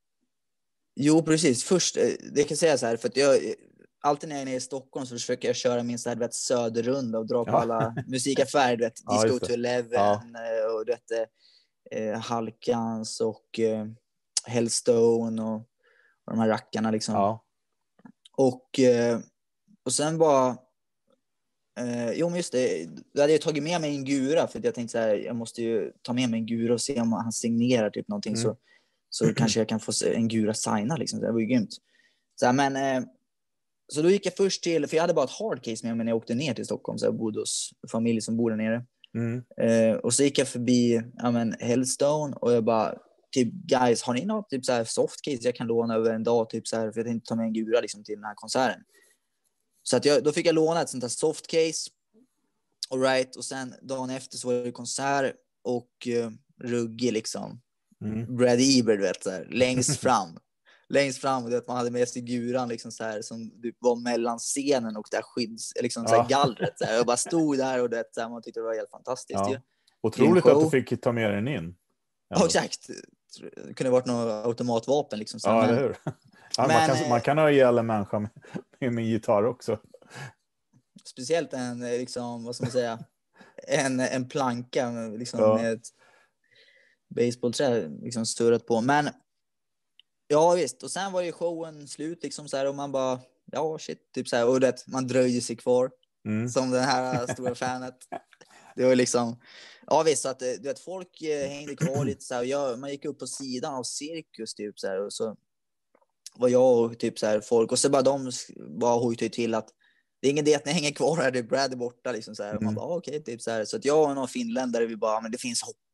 jo, precis. Först, eh, det kan jag säga så här, för att jag alltid när jag är nere i Stockholm så försöker jag köra min så här, vet, söderrunda och dra på Ja. alla musikaffärer, du vet, Ja, Disco just det. to Eleven Ja. och du vet, eh, Halkans och eh, Hellstone och, och de här rackarna liksom. Ja. Och, eh, och sen bara eh, jo men just det, då hade jag tagit med mig en gura för att jag tänkte så här, jag måste ju ta med mig en gura och se om han signerar typ någonting Mm. så, så kanske jag kan få se en gura signa liksom, det var ju grymt. Så här, men eh, så då gick jag först till, för jag hade bara ett hardcase med mig när jag åkte ner till Stockholm, så jag bodde hos familj som bor där nere. Mm. Eh, och så gick jag förbi ja, men Hellstone och jag bara typ, guys, har ni något typ så här softcase jag kan låna över en dag typ så här, för jag tänkte ta med en gura liksom till den här konserten. Så att jag, då fick jag låna ett sånt här softcase. All right, och sen dagen efter så var det konsert och uh, ruggig liksom. Mm. Brad Ebert, vet så här, längst fram. längst fram, och det man hade med sig guran liksom så här, som typ var mellan scenen och där skydds liksom så här, gallret så här. Jag bara stod där och det så här, man tyckte det var helt fantastiskt. Ja. Ju. Otroligt att du fick ta med den in. Ja, exakt. Det kunde varit något automatvapen liksom så här, ja, men, eller hur? Ja, men, man, kan, man kan ha ihjäl en människa med, med min gitarr också. Speciellt en liksom, vad ska man säga, en, en planka liksom, ja. med ett baseballträ liksom störat på. Men ja visst, och sen var ju showen slut liksom så här, och man bara ja shit typ så här, och det man dröjer sig kvar Mm. som den här stora fanet. Det var liksom ja visst, så att du vet folk hängde kvar lite så här, och jag, man gick upp på sidan av Cirkus typ så här, och så var jag och typ så här folk, och så bara de bara hojtade till att det är ingen idé att ni hänger kvar här, det är Brad är borta liksom så här. Mm. Och man bara okej, okay, typ så här, så att jag och någon finländare vi bara men det finns hopp.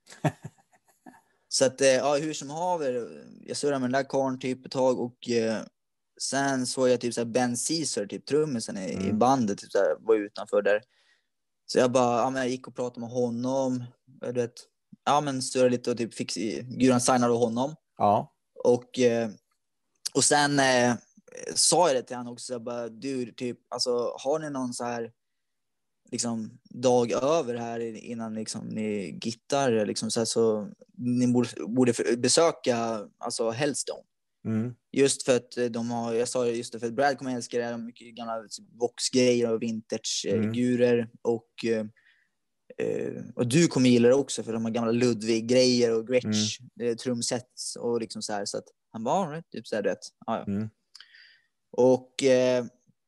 Så att ja, hur som haver, jag surrade med den där karln typ ett tag, och eh, sen såg jag typ så här Ben Caesar typ trummisen i, mm. i bandet typ så här, var utanför där. Så jag bara ja, men jag gick och pratade med honom, jag vet, ja men surrade lite och typ fick Guran signade honom. Ja. Och eh, och sen eh, sa jag det till han också, jag bara du typ alltså har ni någon så här liksom dag över här innan liksom ni gittar liksom så här, så ni borde, borde besöka alltså Hellstone. Mm. Just för att de har, jag sa just det, för att Brad kommer älska det här, mycket gamla Vox-grejer och vintage-gurer mm. och eh, och du kommer gilla det också för de har gamla Ludwig-grejer och Gretsch mm. trumsets och liksom så här, så att han bara right, typ så här rätt. Ja, ja. Mm. Och eh,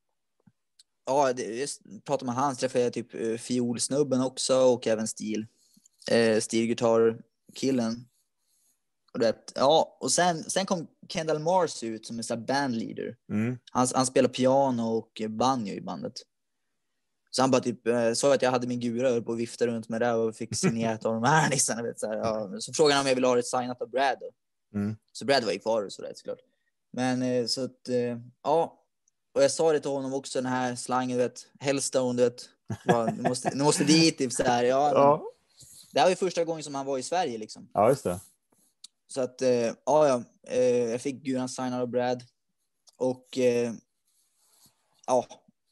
ja, det, jag pratade med han, träffade jag typ fiolsnubben också och även stil eh, stilgitarrkillen. Och det, ja, och sen sen kom Kendall Mars ut som en sån här bandleader. Mm. Han han spelar piano och banjo i bandet. Så han bara typ eh, sa att jag hade min gura på och viftade runt med det och fick signerat av de här nissarna, vet så här. Ja, så frågade han om jag ville ha ett signat av Brad då. Mm. Så Brad var ju kvar och så där såklart. Men eh, så att eh, ja. Och jag sa det till honom också, den här slangen, vet, Hellstone, vet, bara, du måste, du måste dit, typ så här, ja. ja. Det här var ju första gången som han var i Sverige, liksom. Ja, just det. Så att, eh, ja, ja, eh, jag fick Guran signad av Brad. Och, eh, ja.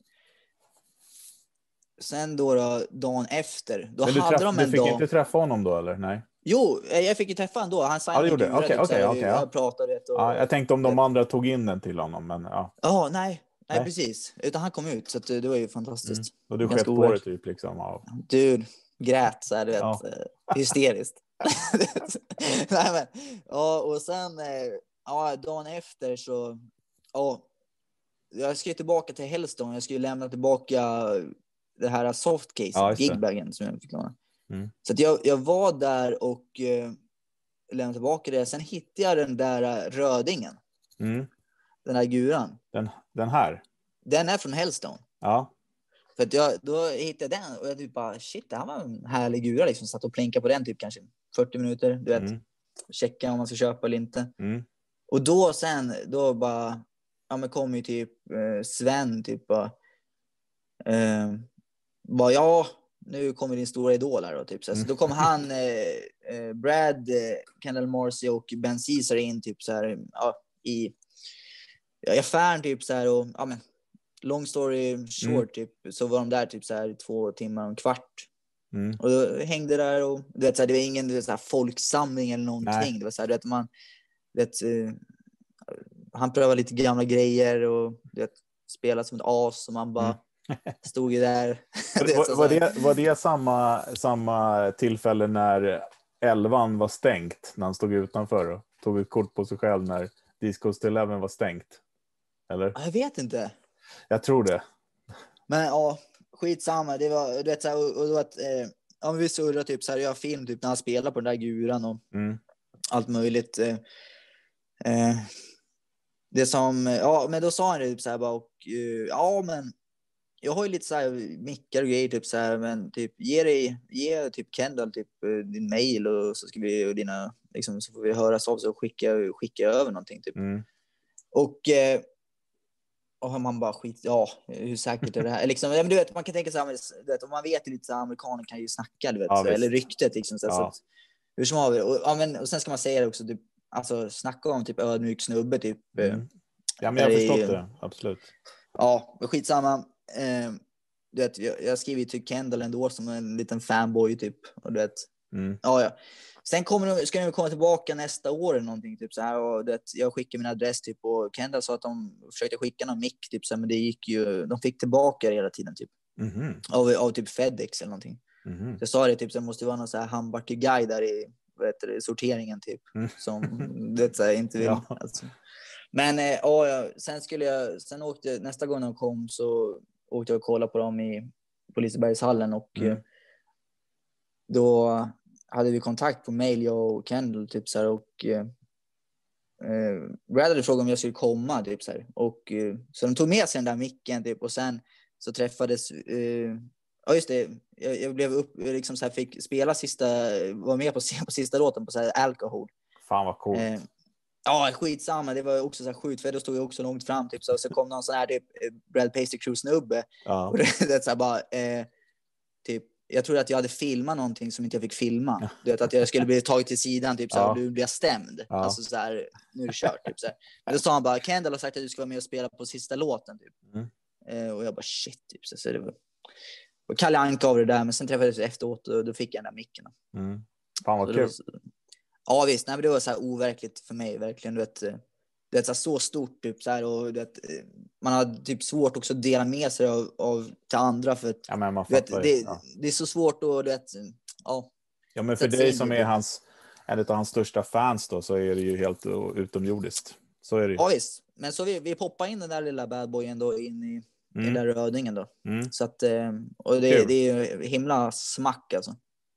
Sen då, då, dagen efter, då Men du hade träff, de en du fick dag... inte träffa honom då, eller? Nej. Jo, jag fick ju träffa honom då. Han signade ja, Gura. Okej, okej, okej. Jag pratade rätt och... Ja, jag tänkte om de andra tog in den till honom, men ja. Ja, nej. Nej, nej, precis. Utan han kom ut, så att det var ju fantastiskt. Mm. Och du sköt på det typ liksom. Ja. Du grät så här, du vet. Ja. Hysteriskt. Nej, men. Ja, och sen, ja, dagen efter så, ja, jag skulle tillbaka till Hellstone. Jag skulle lämna tillbaka det här softcase, ja, gigbagen som jag fick låna. Mm. Så att jag, jag var där och eh, lämnade tillbaka det. Sen hittade jag den där rödingen. Mm. Den där guran. Den, den här? Den är från Hellstone. Ja. För att jag, då hittade jag den och jag typ bara, shit, det här var en härlig gura liksom. Satt och plinkade på den typ kanske fyrtio minuter, du vet. Mm. Checka om man ska köpa eller inte. Mm. Och då sen, då bara, ja men kom ju typ eh, Sven typ bara, eh, bara ja, nu kommer din stora idol här då, typ. Så, mm. så då kom han, eh, Brad, eh, Kendall Marcy och Ben Caesar in typ så här, ja, i, i affären typ så här, och ja men, long story short mm. typ, så var de där typ så här två timmar och en kvart. Mm. Och då hängde där och du vet så här, det var ingen du vet, så här, folksamling eller någonting. Nej. Det var så här, du vet, man du vet, eh, han prövade lite gamla grejer och du vet, spelade som ett as och man bara mm. stod ju där. var, var, det, var det samma, samma tillfälle när elvan var stängt, när han stod utanför och tog ett kort på sig själv när Disco elva var stängt? Eller? Jag vet inte. Jag tror det. Men ja, skitsamma. Det var, du vet, så här, och, och, och att, eh, ja, vi surrade typ så här, jag film typ när han spelar på den där guran och mm. allt möjligt. Eh, eh, det som, ja, men då sa han det typ så här bara, och uh, ja, men jag har ju lite så här mickar och grejer typ så här, men typ ge dig, ge typ Kendall typ din mail och så ska vi och dina liksom så får vi höras av så och skicka skicka över någonting typ. Mm. Och eh, och man bara skit, ja, hur säkert är det här? Liksom, men du vet, man kan tänka så här, du vet, om man vet lite så här, amerikaner kan ju snacka, du vet, ja, så, eller ryktet liksom så, ja. Så att, hur som har vi och, ja, men och sen ska man säga det också typ, alltså snacka om typ ödmjuk snubbe typ. Mm. Ja, men jag har förstått det, absolut. Ja, skitsamma. Eh, du vet, jag, jag skriver till Kendall ändå som en liten fanboy typ och du vet. Mm. Ja, ja. Sen kommer de, ska de komma tillbaka nästa år eller någonting typ så här och det, jag skickar min adress typ och Kendall sa att de försökte skicka någon mick typ så här, men det gick ju, de fick tillbaka hela tiden typ. Mm. Av, av typ FedEx eller någonting. Mm. Jag sa det typ så det måste vara någon så här hamburgerguy där i vad heter det, sorteringen typ mm. som det så här, inte vill ja. Alltså. Men eh, ja, sen skulle jag sen åkte nästa gång de kom så åkte jag och kollade på dem i på Lisebergshallen och mm. då hade vi kontakt på mail jag och Kendall typ så här och eh, Bradley frågade om jag skulle komma typ så här och eh, så de tog med sig den där micken typ och sen så träffades eh, ja just det jag, jag blev upp liksom så här fick spela sista var med på på sista låten på så här Alcohol. Fan vad coolt. Eh, Ja, skitsamma. Det var också så här sjukt för då stod jag också långt fram typ så så kom någon sån här typ Brad Paisley Crew snubbe. Ja. Och det, det så här bara eh, typ jag trodde att jag hade filmat någonting som inte jag fick filma. Ja. Du vet att jag skulle bli taget till sidan typ så här, ja. Och du blir stämd. Ja. Alltså så här nu är det kört typ så här. Men då sa han bara Kendall har sagt att du ska vara med och spela på sista låten typ. Mm. Eh, och jag bara shit typ så, så det var och Kalle Anka av det där men sen träffades vi efteråt och då fick jag den där micken. Mm. Fan vad kul. Ja visst, nej, men det var så här overkligt för mig verkligen, du vet, det är så, så stort typ så här och det, man har typ svårt också att dela med sig av, av till andra för att ja, men man vet, det, ja. Det är så svårt och det ja. Ja men för dig som är hans en av hans största fans då så är det ju helt utomjordiskt. Så är det ju. Ja visst, men så vi vi poppar in den där lilla bad boyen då in i mm. den där rödingen då. Mm. Så att och det, det är ju himla smack alltså.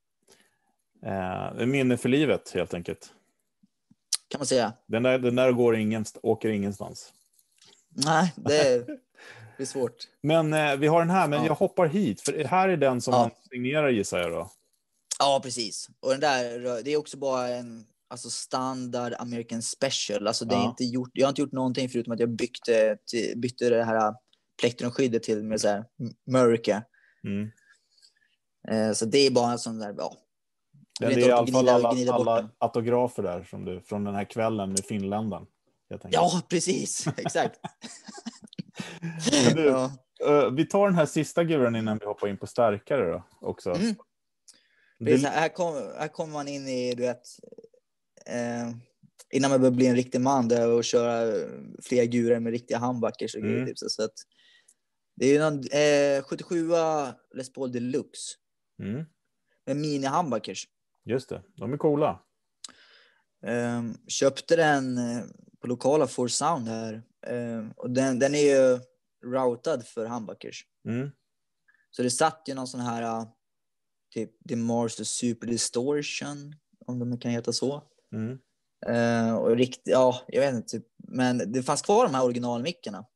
Eh, minne för livet helt enkelt. Kan man säga. Den där, den där går ingenstans, åker ingenstans. Nej, det är, det är svårt. Men eh, vi har den här, men ja. Jag hoppar hit. För här är den som ja. Man signerar gissar jag då. Ja, precis. Och den där, det är också bara en alltså standard American special. Alltså det är ja. Inte gjort, jag har inte gjort någonting förutom att jag bytte, till, bytte det här plektrumskyddet till med så här mörka. Mm. Eh, så det är bara en sån där, ja. Det är i alla fall alla, alla autografer där som du, från den här kvällen med Finländan. Ja, precis. Exakt. du, ja. uh, vi tar den här sista guren innan vi hoppar in på starkare då också. Mm. Det... Här, här kommer kom man in i, du vet, eh, innan man börjar bli en riktig man där och köra fler gurer med riktiga handbackers och mm. grejer. Typ, så, så att det är ju någon eh, sjuttiosju Les Paul Deluxe. Mm. Med mini handbackers. Just det, de är coola. Um, köpte den på lokala Four Sound här. Um, och den, den är ju routad för handbackers. Mm. Så det satt ju någon sån här typ DeMars The Super Distortion, om de kan heta så. Mm. Uh, och riktigt, ja, jag vet inte. Typ, men det fanns kvar de här originalmickarna.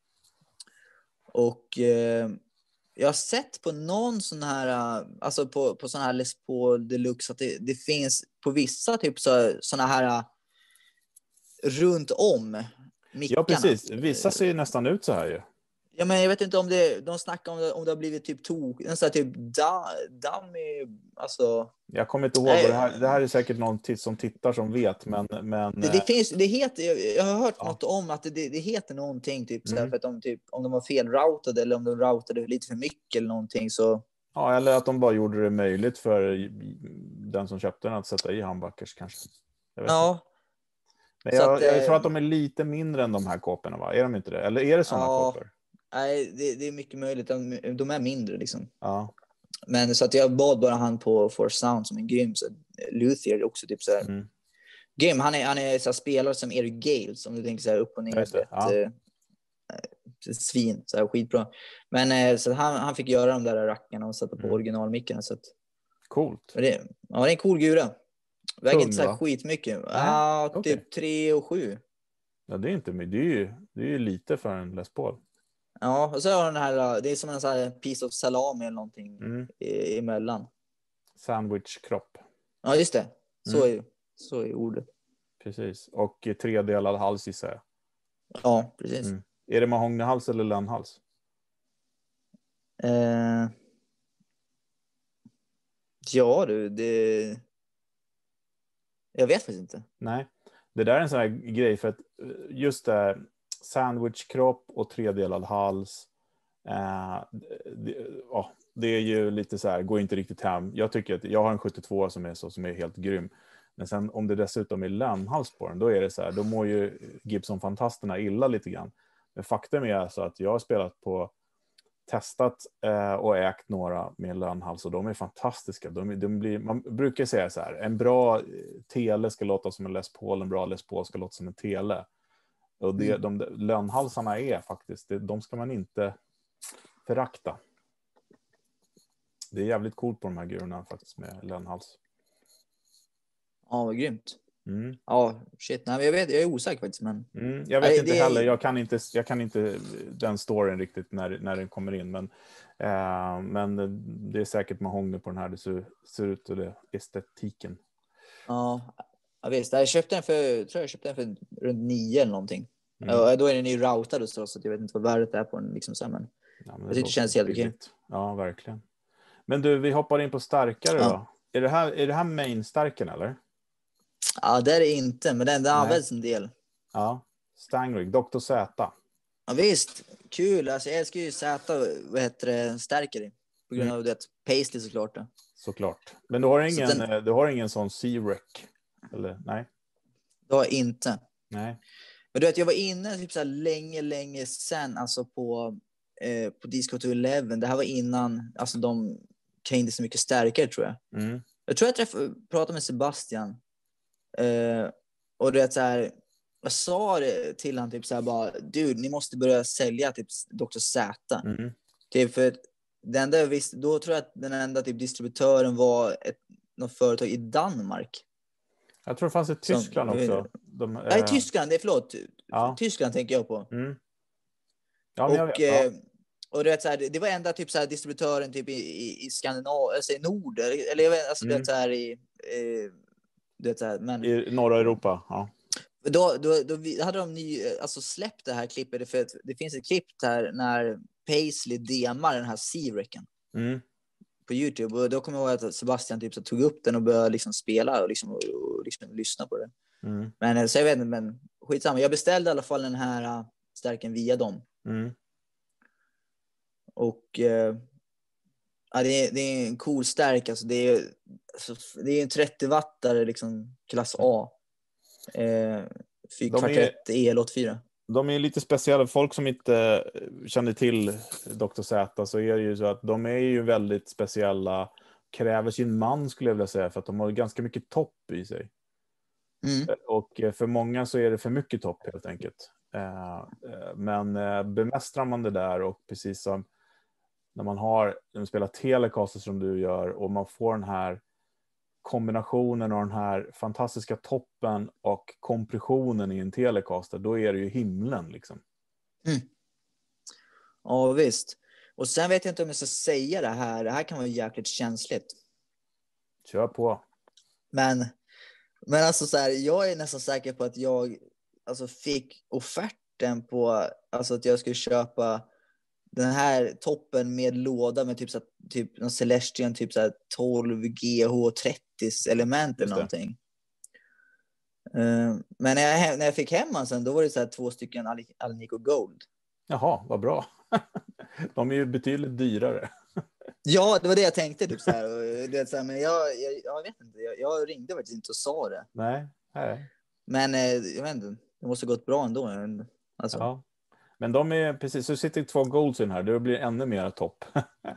Och uh, jag har sett på någon sån här, alltså på, på sån här Les Paul Deluxe att det, det finns på vissa typ så, såna här runt om mickarna. Ja, precis. Vissa ser ju nästan ut så här ju. Ja, men jag vet inte om det, de snackar om det, om det har blivit typ tok, en sån här typ da, dummy, alltså. Jag kommer inte ihåg, Nej, och det här, det här är säkert någon t- som tittar som vet, men... men det, det finns, det heter, jag, jag har hört ja. något om att det, det heter någonting typ så här, Mm. för att de typ, om de var felroutade eller om de routade lite för mycket eller någonting så. Ja, eller att de bara gjorde det möjligt för den som köpte den att sätta i humbuckers kanske. Jag vet Ja. inte. Men Så jag, att, jag eh, tror att de är lite mindre än de här kåporna, va? Är de inte det? Eller är det sådana ja, kåpor? nej, det, det är mycket möjligt. De, de är mindre liksom. Ja. Men så att jag bad bara han på Force Sound som en grym. Så Luthier är också typ så här. Mm. Grym. Han är, han är så här spelare som Eric Gales. Om du tänker så här upp och ner. Just det, Ett, ja. eh, ett svin. Så här skitbra. Men eh, så han, han fick göra de där rackarna och sätta på Mm. originalmickarna. Så att, Coolt. det, ja, det är en cool gura. Väger Tung, inte så här va? skitmycket. Ja, okej. typ tre och sju. Ja, det är inte mycket. Det är ju, det är ju lite för en Les Paul. Ja, och så har den här, det är som en sån här piece of salami eller någonting Mm. i, emellan. Sandwich-kropp. Ja, just det. Så, Mm. är, så är ordet. Precis. Och tredelad hals gissar jag. Ja, precis. Mm. Är det mahognyhals eller lönnhals? Eh, ja, du, det... Jag vet faktiskt inte. Nej. Det där är en sån här grej för att just det, sandwichkropp och tredelad hals. Eh, det, ja, det är ju lite så här, går inte riktigt hem. Jag tycker att jag har en sjuttiotvå som är så, som är helt grym. Men sen om det dessutom är lönnhals på den, då är det så här, då mår ju Gibson-fantasterna illa lite grann. Men faktum är alltså att jag har spelat på, testat eh, och ägt några med lönnhals och de är fantastiska. De, de blir, man brukar säga så här, en bra tele ska låta som en Les Paul, en bra Les Paul ska låta som en tele. Och det, Mm. de lönnhalsarna är faktiskt, det, de ska man inte förakta. Det är jävligt coolt på de här gurorna faktiskt med lönnhals. Ja, vad grymt. Mm. Ja, shit. Nej, men jag vet, jag är osäker faktiskt, men... Mm, jag vet Nej, inte det- heller, jag kan inte, jag kan inte den storyn riktigt när, när den kommer in, men, eh, men det är säkert mahogny på den här, det ser, ser ut och det estetiken. Ja, jag visst. Jag köpte den för, jag tror jag köpte den för runt nio eller någonting. Mm. Ja, då är den ju routad och så, så jag vet inte vad värdet är på den liksom så här, men Ja, men jag tycker det låter känns helt okej. billigt. Ja, verkligen. Men du, vi hoppar in på starkare Ja. då. Är det här, är det här main-starken eller? Ja, det är det inte, men den, den Nej. används en del. Ja, Stangrig, doktor Z. Ja, visst, kul. Alltså, jag älskar ju Z, vad heter det, stärker det. På grund Mm. av det, Paisley såklart. Då. Såklart. Men du har Så ingen, den- du har ingen sån C-Rec? Eller nej? Det har jag inte. Nej. Men du vet, jag var inne typ så här länge, länge sen, alltså på, eh, på Disco to elva. Det här var innan, alltså de krängde så mycket starkare, tror jag. Mm. Jag tror jag träffade, pratade med Sebastian. Eh, och du vet så här, jag sa det till han typ så här bara, du, ni måste börja sälja typ doktor Z. Mm. Typ för det enda jag visste, då tror jag att den enda typ distributören var ett, något företag i Danmark. Jag tror det fanns i Som- Tyskland också. De, Nej, eh, Tyskland, det är förlåt. Ja. Tyskland tänker jag på. Mm. Ja, men jag och, vet. Ja. eh, och det, vet, så här, det var enda typ så här, distributören typ i, i, i Skandinavien, alltså i Nord, eller jag vet, alltså Mm. det så här i, eh, du vet så här, men I norra Europa, ja. då, då, då vi- hade de ny, alltså släppt det här klippet, för att det finns ett klipp där när Paisley demar den här C-Recen Mm. på YouTube, och då kommer jag ihåg att Sebastian typ så tog upp den och började liksom spela och liksom, och, och liksom lyssna på det. Mm. Men eh, så jag vet inte, men skitsamma. Jag beställde i alla fall den här uh, stärken via dem. Mm. Och uh, ja, det, är, det är en cool stärk. Alltså det, är, alltså, det är en trettio wattare liksom, klass A. Eh, De kvartett E L åttiofyra. De är lite speciella. Folk som inte känner till doktor Z, så är det ju så att de är ju väldigt speciella. Kräver sin man, skulle jag vilja säga, för att de har ganska mycket topp i sig. Mm. Och för många så är det för mycket topp helt enkelt. Men bemästrar man det där, och precis som när man har, när man spelar Telecaster som du gör, och man får den här kombinationen av den här fantastiska toppen och kompressionen i en Telecaster, då är det ju himlen liksom. Mm. Ja, visst. Och sen vet jag inte om jag ska säga det här. Det här kan vara jäkligt känsligt. Kör på. Men, men alltså så här, jag är nästan säker på att jag alltså fick offerten på alltså att jag skulle köpa den här toppen med låda med typ så här, typ någon Celestian typ så här tolv G H trettio element eller någonting. Uh, men när jag, när jag fick hem han sen, då var det så här två stycken Al- Alnico Gold. Jaha, vad bra. De är ju betydligt dyrare. Ja, det var det jag tänkte typ så här, och, det, så här men jag, jag, jag vet inte, jag, jag ringde faktiskt inte och sa det. Nej, nej. Men eh, jag vet inte, det måste ha gått bra ändå. Alltså. Ja. Men de är precis, så sitter två golds in här, det blir ännu mer topp.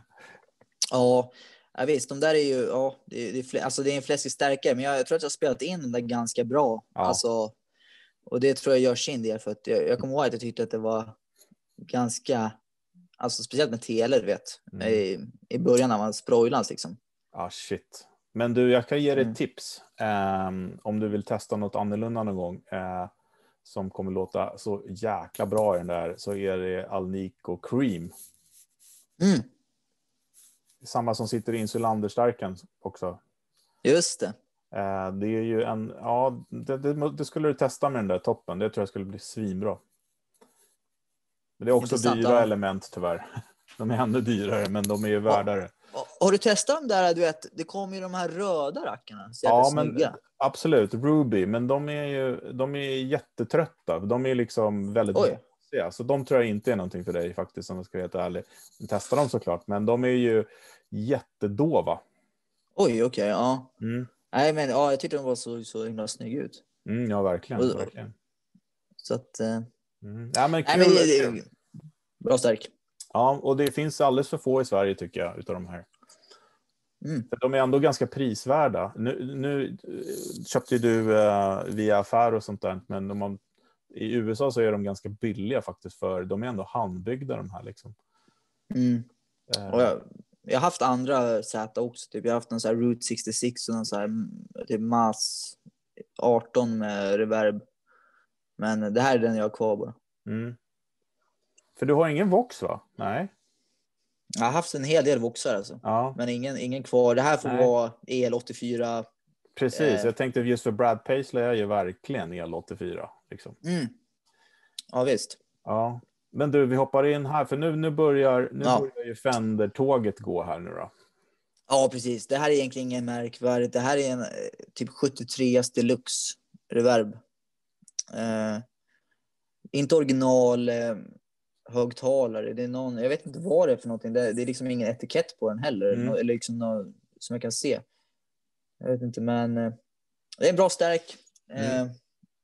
Ja, ja, visst, de där är ju, ja, det, det, är, fl- alltså det är en fläskig stärkare, men jag, jag tror att jag har spelat in dem där ganska bra. Ja. Alltså, och det tror jag gör sin del, för att jag, jag kommer ihåg att jag tyckte att det var ganska, alltså speciellt med tele, du vet, Mm. i, i början när man sproilans liksom. Ah, shit. Men du, jag kan ge dig Mm. ett tips. Um, om du vill testa något annorlunda någon gång. Uh, som kommer låta så jäkla bra i den där. Så är det Alnico Cream. Mm. Samma som sitter i Insulander-stärken också. Just det. Uh, det är ju en... Ja, det, det, det skulle du testa med den där toppen. Det tror jag skulle bli svinbra. Men det är också Intressant, dyra ja. element tyvärr. De är ännu dyrare, men de är ju värdare. Har du testat de där, du vet, det kommer ju de här röda rackarna. Så Ja, men men absolut, Ruby, men de är ju de är jättetrötta. De är liksom väldigt Oj. Ja, så de tror jag inte är någonting för dig faktiskt, om jag ska vara helt ärlig. Testa dem såklart, men de är ju jättedova. Oj, okej, okay, ja. Mm. Nej, men ja, jag tyckte de var så, så himla snygg ut. Mm, ja, verkligen. Och, verkligen. Så att... Eh... Mm. Ja, men kul. Nej, men det, det, bra stark. Ja, och det finns alldeles för få i Sverige tycker jag, utav de här. Mm. För de är ändå ganska prisvärda. Nu, nu köpte du uh, via affär och sånt där, men de har, i U S A så är de ganska billiga faktiskt, för de är ändå handbyggda de här liksom. Mm. Uh, och jag, jag har haft andra Z också, typ jag har haft någon så här Route sextiosex och någon så här typ Mas arton med reverb. Men det här är den jag har kvar bara. Mm. För du har ingen Vox, va? Nej. Jag har haft en hel del Voxar alltså. Ja. Men ingen, ingen kvar. Det här får Nej. vara E L åttiofyra. Precis, eh. jag tänkte just för Brad Paisley är ju verkligen E L åttiofyra. Liksom. Mm. Ja, visst. Ja. Men du, vi hoppar in här, för nu, nu, börjar, nu Ja. börjar ju Fender-tåget gå här nu då. Ja, precis. Det här är egentligen ingen märkvärdigt. Det här är en eh, typ sjuttiotre Deluxe reverb. Eh, inte original eh, högtalare. Det är någon, jag vet inte vad det är för någonting. Det är, det är liksom ingen etikett på den heller. Mm. Nå, eller liksom något som jag kan se. Jag vet inte, men eh, det är en bra stärk. Eh, Mm.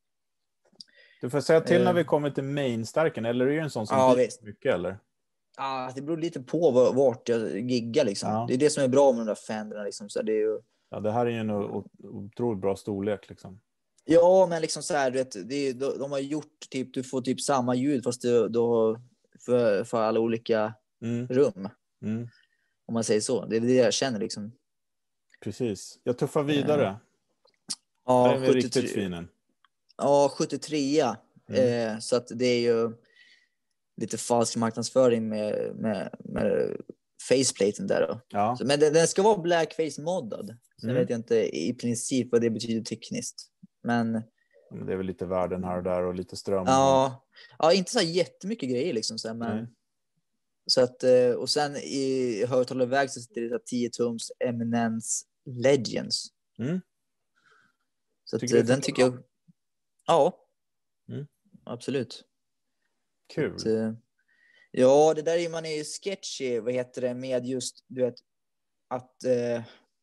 Du får säga till eh, när vi kommer till main-stärken, eller är det en sån som ja, blir visst. mycket, eller? Ja, det beror lite på vart jag giggar liksom. Ja. Det är det som är bra med de där Fenderna liksom. Så det är ju... Ja, det här är ju en o- otroligt bra storlek liksom. Ja, men liksom så här, du vet, det är, de, de har gjort typ, du får typ samma ljud fast du, då för, för alla olika Mm. rum. Mm. Om man säger så. Det är det jag känner liksom. Precis. Jag tuffar vidare. Ja, Ja, det är väl sjuttiotre riktigt fin. Ja, sjuttiotre. Mm. Eh, så att det är ju lite falsk marknadsföring med, med, med faceplaten där då. Ja. Så, men den, den ska vara blackface-moddad. Sen Mm. vet jag inte i princip vad det betyder tekniskt. Men Men det är väl lite värden här och där och lite ström. ja, ja inte så här jättemycket grejer liksom. Så här, men, Nej. så att, eh, och sen i högtalarväg så sitter det så här tio tums Eminence Legends. Mm. Så att, Tycker du eh, den det tycker jag... Ja, Mm. absolut. Kul. Att, eh, ja, det där är man är ju sketchy, vad heter det, med just, du vet, att eh,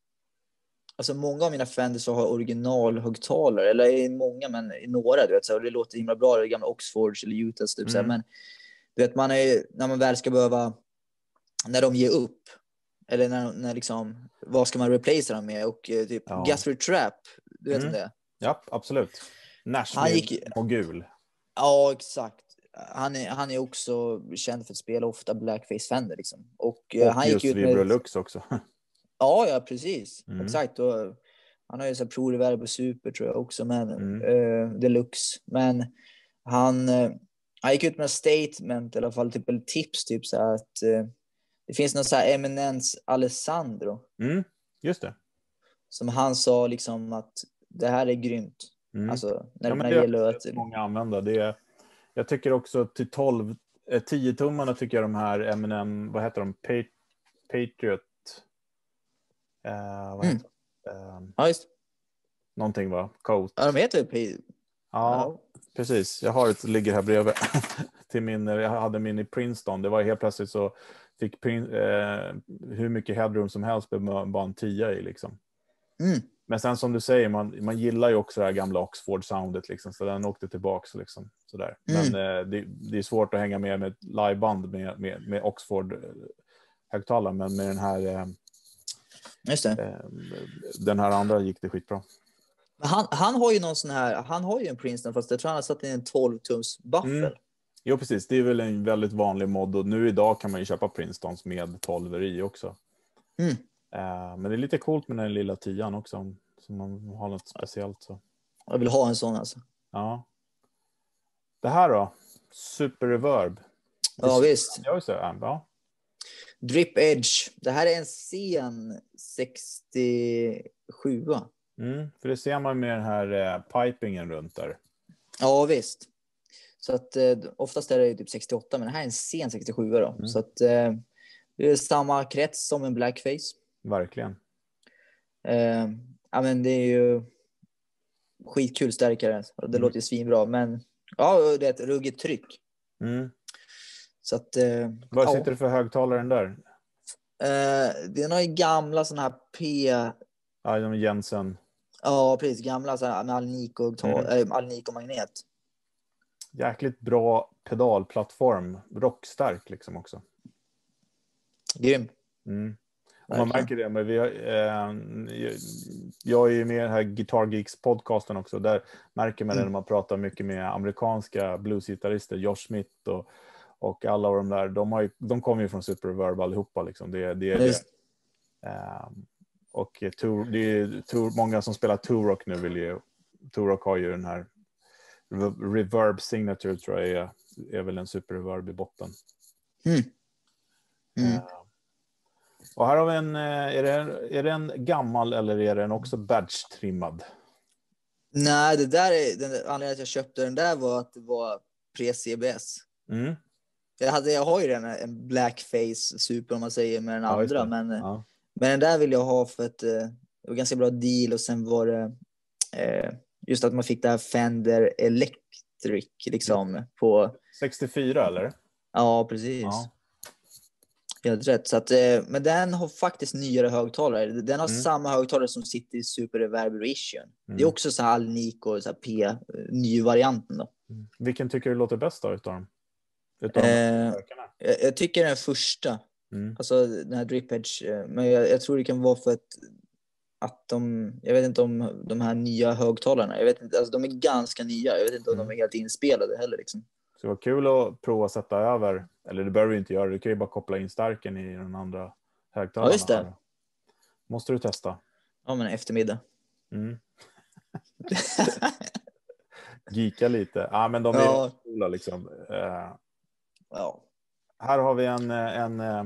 alltså många av mina Fenders har originalhögtalare, eller i många, men i några, du vet, så, och det låter himla bra, det gamla Oxfords eller Utahs, typ, Mm. så här, men du vet, man är när man väl ska behöva, när de ger upp, eller när, när liksom, vad ska man replacea dem med, och eh, typ Ja. Guthrie Trapp, du vet Mm. om det? Ja, absolut. Nash Han gick- och gul. Ja, exakt. Han är, han är också känd för att spela ofta blackface Fender liksom. Och, eh, Och han gick just ut med... Vibro Lux också. Ja, ja, precis. Mm. Exakt. Och han har ju så här Pro Reverb och Super tror jag också, men Mm. eh, Deluxe. Men han, eh, han gick ut med en statement i alla fall, typ eller tips typ så här att eh, det finns någon så här Eminence Alessandro Mm. Just det. som han sa liksom att det här är grymt. Mm. Alltså när, Ja, men när det det gäller är att... många använder. Det är, jag tycker också till tolv tio tummarna tycker jag de här M and M, vad heter de? Pa- Patriot. Uh, vad Mm. heter uh, Ja, just. någonting va? Coat. Ja, de heter ju... Ja, Ja. precis. Jag har ett ligger här bredvid. Till min, jag hade min i Princeton. Det var helt plötsligt så fick Prin, eh, hur mycket headroom som helst med bara en tia i liksom. Mm. Men sen som du säger, man, man gillar ju också det här gamla Oxford-soundet liksom, så den åkte tillbaka liksom, sådär. Men Mm. eh, det, det är svårt att hänga med med ett liveband med, med, med Oxford-högtalaren, men med den här eh, Just det. eh, den här andra gick det skitbra. Men han, han har ju någon sån här, han har ju en Princeton, fast jag tror han har satt in en tolv tums buffel. Mm. Jo, precis. Det är väl en väldigt vanlig mod, och nu idag kan man ju köpa Princetons med tolv i också. Mm. Uh, men det är lite coolt med den lilla tian också, som man har något speciellt så. Jag vill ha en sån alltså. Ja. Det här då? Super Reverb. Ja, visst. Ja, just det. Ja. Drip Edge. Det här är en sen sextiosju. Mm, för det ser man med den här eh, pipingen runt där. Ja, visst. Så att eh, oftast är det typ sextioåtta, men det här är en sen sextiosju då. Mm. Så att eh, det är samma krets som en Blackface. Verkligen. Eh, ja, men det är ju skitkul stärkare. Det Mm. låter ju svinbra, men ja, det är ett ruggigt tryck. Mm. Så att eh, Vad ja. sitter det för högtalaren där? Eh, det är några gamla sådana här P... Ja, de Jensen. Ja, precis. Gamla så här med Alnico och Mm. äh, Alnico magnet. Jäkligt bra pedalplattform. Rockstark liksom också. Grym. Mm. Och man märker det, men vi har, eh, jag är ju med i den här Guitar Geeks podcasten också. Där märker man det när man pratar mycket med amerikanska bluesgitarrister, Josh Smith och, och alla av de där. De, har ju, de kommer ju från Super Reverb allihopa. Liksom. Det, det är det. Eh, och tour, det är tour, många som spelar Turok nu vill ju. Turok har ju den här Reverb Signature, tror jag är, är väl en Super Reverb i botten. Mm. Mm. Eh, och här har vi en, är det, är det en gammal eller är den också badge-trimmad? Nej, det där är, den anledningen att jag köpte den där var att det var pre-C B S. Mm. Jag, hade, jag har ju den, en Blackface Super om man säger med den Ja, andra, men, ja. men den där vill jag ha för att eh, det var ganska bra deal, och sen var det eh, just att man fick det här Fender Electric liksom på sextiofyra eller? Ja, precis. Ja. Helt rätt. Så att, eh, men den har faktiskt nyare högtalare. Den har Mm. samma högtalare som sitter i Super Reverb Revision. Mm. Det är också så här Alnico, så här P, eh, ny-varianten då. Mm. Vilken tycker du låter bäst då utav dem? Utav Eh, de jag, jag tycker den första. mm. Alltså den här Drip Edge. eh, Men jag, jag tror det kan vara för att, att de, jag vet inte om de här nya högtalarna, jag vet inte, alltså de är ganska nya. Jag vet inte om Mm. de är helt inspelade heller liksom. Så det var kul att prova att sätta över, eller det behöver du inte göra, du kan ju bara koppla in stärken i den andra högtalarna. Ja, just det. Måste du testa. Ja, men eftermiddag. Mm. Geeka lite. Ja, men de är Ja. coola liksom. Uh, Ja. här har vi en, en uh,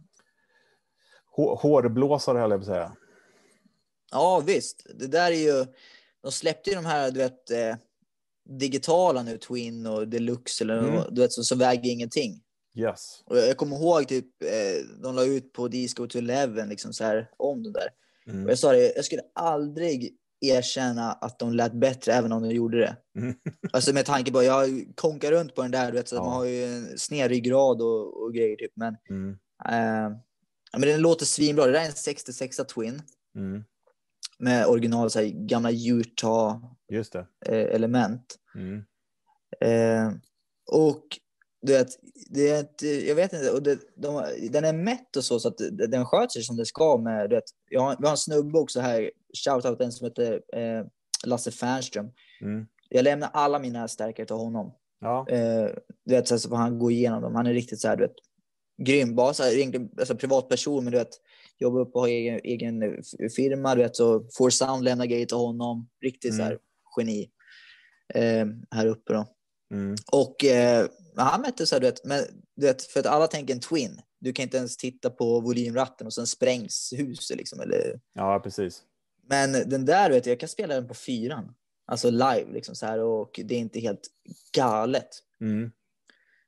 hårblåsare, höll jag på att säga. Ja, visst. Det där är ju, de släppte ju de här, du vet, eh, digitala nu, Twin och Deluxe, eller Mm. du vet, som, som väger ingenting. Yes. Och jag kommer ihåg typ, eh, de la ut på Disco to Eleven liksom så här om det där. Mm. Och jag sa det, jag skulle aldrig erkänna att de lät bättre även om de gjorde det. Mm. Alltså med tanke på, jag konkar runt på den där, du vet, så Ja. att man har ju en sned ryggrad och, och grejer typ, men Mm. eh, men den låter svinbra. Det där är en sextiosex Twin Mm. med original så här, gamla Utah Just det. eh, element. Mm. Eh, och du vet, det är ett, jag vet inte, och det, de, den är mätt och så, så att den sköter sig som det ska med, du vet, jag har, vi har en snubbe också här, shoutout en som heter eh, Lasse Fernström. Mm. Jag lämnar alla mina stärkare till honom. Ja. Eh, du vet, så, så får han gå igenom dem. Han är riktigt så här, du vet, grym. Bara så här, egentligen, alltså privatperson, men du vet, jobbar upp och har egen, egen firma, du vet, så får Sound lämna grejer till honom. Riktigt Mm. så här, geni eh, här uppe då. Mm. Och eh, han mätte så här, du vet, men, du vet, för att alla tänker en Twin. Du kan inte ens titta på volymratten och sen sprängs huset liksom, eller... Ja, precis. Men den där, vet jag kan spela den på fyran. Alltså live liksom så här, och det är inte helt galet. Mm.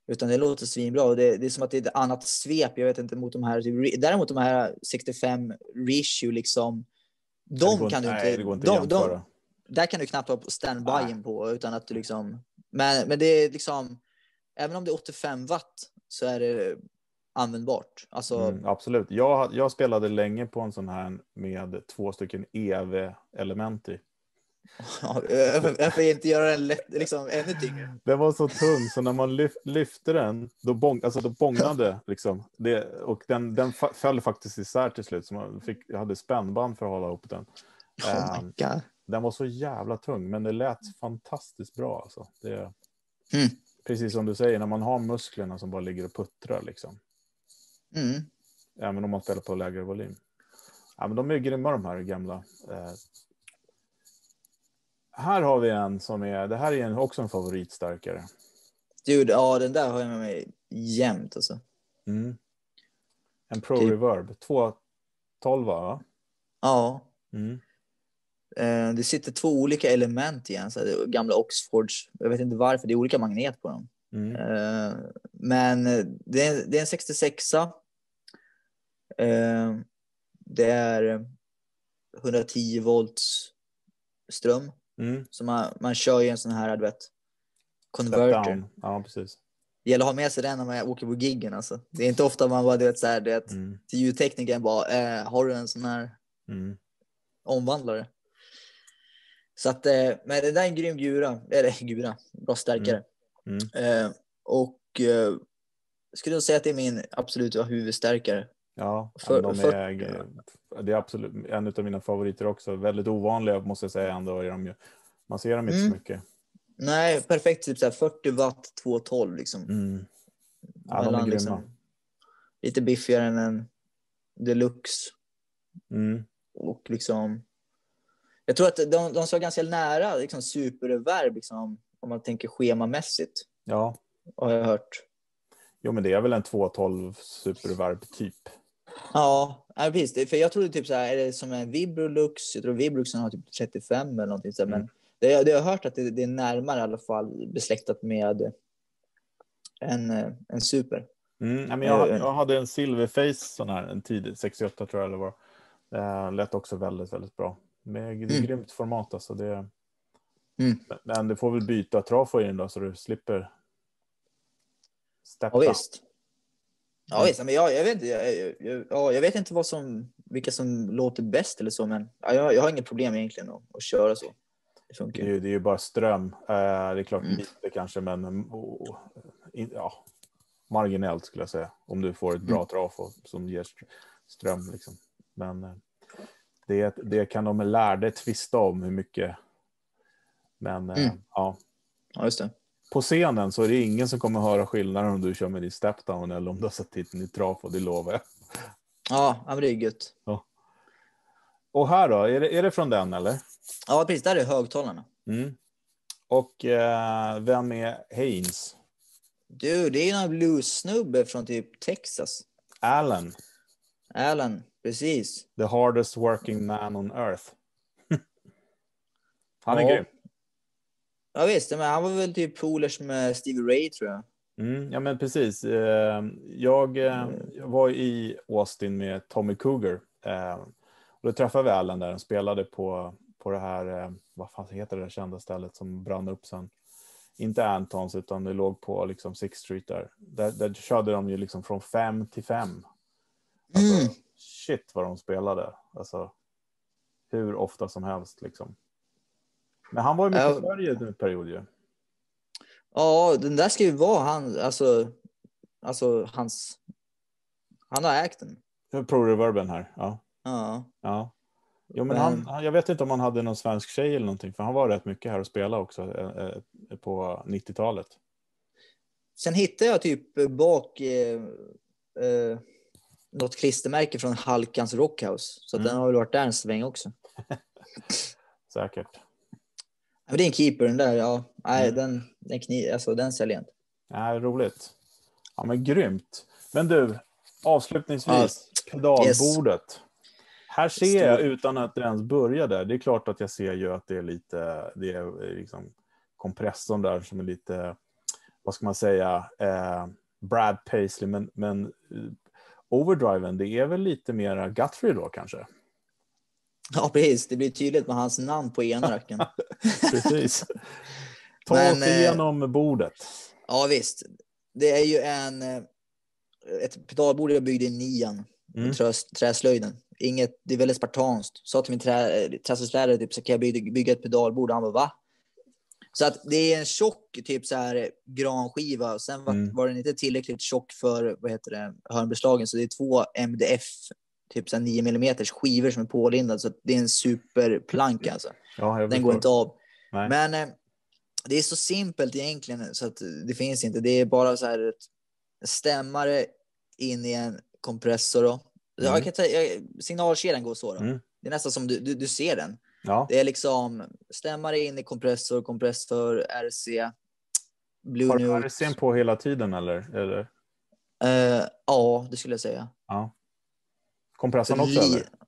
Utan det låter svinbra. Och det, det är som att det är ett annat svep. Jag vet inte mot de här. Däremot de här sextiofem reissue liksom. De går, kan du nej, inte. det går inte de, att jämföra. de, där kan du knappt vara på standby på. Utan att du liksom. Men, men det är liksom. Även om det är åttiofem watt. Så är det användbart. Alltså. Mm, absolut. Jag, jag spelade länge på en sån här. Med två stycken E V-element i. Jag får inte göra den lätt, liksom, ännu tyngre. Den var så tung så när man lyf, lyfte den då, bång, alltså, då bångade liksom det, och den, den föll faktiskt isär till slut så man fick, jag hade spännband för att hålla upp den. Oh my God. Den var så jävla tung men det lät fantastiskt bra alltså. Det, mm. Precis som du säger när man har musklerna som bara ligger och puttrar liksom. Mm. Även om man spelar på lägre volym. Ja, men de är grymma de här gamla. Eh, Här har vi en som är, det här är en, också en favoritstärkare. Dude, ja den där har jag med mig jämt alltså. Mm. En Pro Typ. Reverb, två tolv va? Ja. Mm. Eh, det sitter två olika element igen, så här, gamla Oxfords. Jag vet inte varför, det är olika magnet på dem. Mm. Eh, men det är, det är en sextiosexa. Eh, det är hundratio volts ström. Mm. Så man, man kör ju en sån här, du vet, converter. Ja, precis. Det gäller att ha med sig den när man åker på giggen. Alltså. Det är inte ofta man bara, du vet, så här, du vet, Mm. till ljudtekniken bara, eh, har du en sån här Mm. omvandlare? Så att, eh, men det där är en grym gura. Eller gura, bra stärkare. Mm. Mm. Eh, och eh, skulle jag säga att det är min absoluta huvudstärkare. Ja, För, de för, är, det är absolut en av mina favoriter också. Väldigt ovanliga måste jag säga ändå. Är de ju, man ser dem inte Mm. så mycket. Nej, perfekt. Typ så här fyrtio watt, två tolv liksom. Mm. Ja, Mellan, de är grymma. liksom, lite biffigare än en deluxe. Mm. Och liksom, jag tror att de, de står ganska nära liksom superreverb liksom, om man tänker schemamässigt. Ja. Har jag hört. Jo, men det är väl en två tolv superreverb typ. Ja, ja precis. För jag trodde typ så här, är det som en Vibrolux? Jag tror Vibruxen har typ trettiofem eller någonting så här, Mm. men det, det jag har hört att det, det är närmare i alla fall besläktat med en, en super. Mm, men jag, jag hade en Silverface sån här, en tidig, sextioåtta tror jag eller var. Det lät också väldigt, väldigt bra. Med det är Mm. grymt format alltså. Det, Mm. men du får väl byta trafo i den då så du slipper step Ja down. visst. Ja visst, men jag, jag, vet, jag, jag, jag, jag vet inte vad som, vilka som låter bäst eller så, men ja, jag, jag har inget problem egentligen att, att köra så. Det funkar. Det är, det är ju bara ström. Uh, det är klart Mm. lite kanske, men oh, in, ja, marginellt skulle jag säga. Om du får ett bra Mm. trafo som ger ström liksom. Men uh, det, det kan de lärde tvista om hur mycket. Men uh, Mm. ja. Ja, just det. På scenen så är det ingen som kommer höra skillnaden om du kör med din step down eller om du har satt hit i trafo, det lovar jag. Ja, men det är gött. Ja. Och här då, är det, är det från den eller? Ja, precis. Där är högtalarna. Mm. Och eh, vem är Haynes? Du, det är en blues-snubbe från typ Texas. Alan. Alan, precis. The hardest working man on earth. Han är Ja. grym. Ja visst, men han var väl typ polers med Stevie Ray tror jag. Mm, ja men precis. Eh, jag, eh, jag var i Austin med Tommy Cougar. Eh, och då träffade vi Alan där och spelade på, på det här, eh, vad fan heter det där kända stället som brann upp sen. Inte Antons utan det låg på liksom Sixth Street där. Där, där körde de ju liksom från fem till fem. Alltså, Mm. shit vad de spelade. Alltså, hur ofta som helst liksom. Men han var ju mycket Ja. i Sverige en period ju. Ja, den där ska ju vara han, alltså, alltså hans, han har ägt den. Pro Reverben här, ja. Ja. Ja. Jo, men Men- han, han, jag vet inte om han hade någon svensk tjej eller någonting, för han var rätt mycket här och spelade också eh, eh, på nittiotalet. Sen hittade jag typ bak eh, eh, något klistermärke från Halkans Rockhouse. Så att Mm. den har väl varit där en sväng också. Säkert. Men det är en keeper den där, ja. Nej, Mm. den, den, kni, alltså, den säljer jag inte. Ja, roligt. Ja, men grymt. Men du, avslutningsvis, pedalbordet. Här ser Stor. jag, utan att det ens börja där, det är klart att jag ser ju att det är lite, det är liksom kompressorn där som är lite, vad ska man säga, eh, Brad Paisley, men, men uh, overdriven, det är väl lite mer Guthrie då kanske? Ja, precis. Det blir tydligt med hans namn på ena racken. Precis. Ta Men, oss igenom bordet. Ja, visst. Det är ju en ett pedalbord jag byggde i nian. Mm. Trä, träslöjden. Inget, det är väldigt spartanskt. Sa till min trä, träslöjdslärare typ, så kan jag bygga, bygga ett pedalbord? Han bara, va? Så att det är en tjock typ så här granskiva. Och sen var, mm. var den inte tillräckligt tjock för, vad heter det, hörnbeslagen. Så det är två M D F, typ så här nio millimeters skivor som är pålindade. Så det är en superplank alltså. Ja, den går inte av. Nej. Men eh, det är så simpelt egentligen så att det finns inte. Det är bara så här ett stämmare in i en kompressor då. Mm. Jag kan ta, jag, signalkedjan går så då. Mm. Det är nästan som du, du, du ser den. Ja. Det är liksom stämmare in i kompressor, kompressor, R C, Blue Har Note. du R C på hela tiden eller? eller? Uh, ja, det skulle jag säga. Ja. Kompressorn också Li- eller?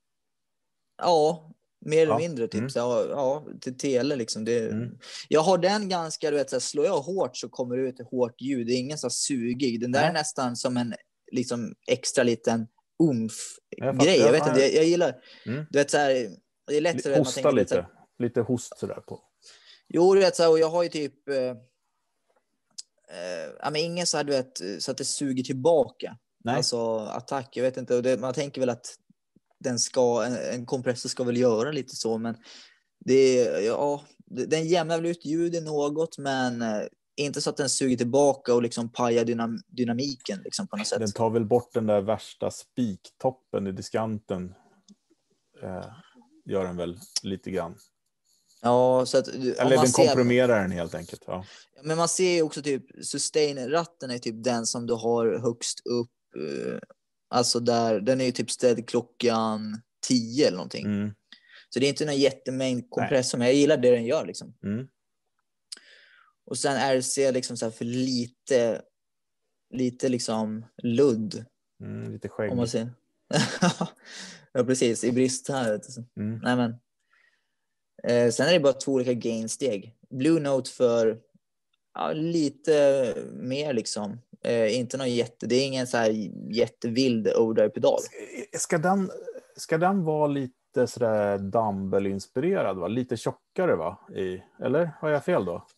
Ja, mer eller ja. mindre typ. Mm. Så, ja, till tele liksom. Det, mm. Jag har den ganska, du vet, så här, slår jag hårt så kommer det ut ett hårt ljud. Det är ingen så här sugig. Den där Nej. är nästan som en liksom extra liten umf-grej. Jag, jag vet inte, jag, jag gillar, mm. du vet så här, det är lätt så hosta man tänker, lite, så här, lite host sådär på. Jo, du vet så här, och jag har ju typ eh, eh, ja, men ingen så här, du vet, så att det suger tillbaka. Nej. Alltså attack, jag vet inte, och det, man tänker väl att den ska, en, en kompressor ska väl göra lite så, men det, ja, den jämnar väl ut ljudet något, men eh, inte så att den suger tillbaka och liksom pajar dynam- dynamiken liksom på något sätt. Den tar väl bort den där värsta spiktoppen i diskanten. Eh, gör den väl lite grann. Ja, så att, eller den ser, komprimerar den helt enkelt. Ja. Men man ser ju också typ sustain-ratten är typ den som du har högst upp. Eh, alltså där, den är ju typ ställd klockan tio eller någonting. Mm. Så det är inte någon jättemängd kompressor, men jag gillar det den gör liksom. Mm. Och sen R C liksom så här för lite lite liksom ludd. Mm, lite skägg. Om man säger. Ja, precis. I brist här. Mm. Nej, men. Eh, sen är det bara två olika gainsteg. Blue Note för ja, lite mer liksom. Eh, inte någon jätte, det är ingen så här jättevild overdrive-pedal. Ska den, ska den vara lite sådär Dumble-inspirerad, va? Lite tjockare, va? I, eller har jag fel då?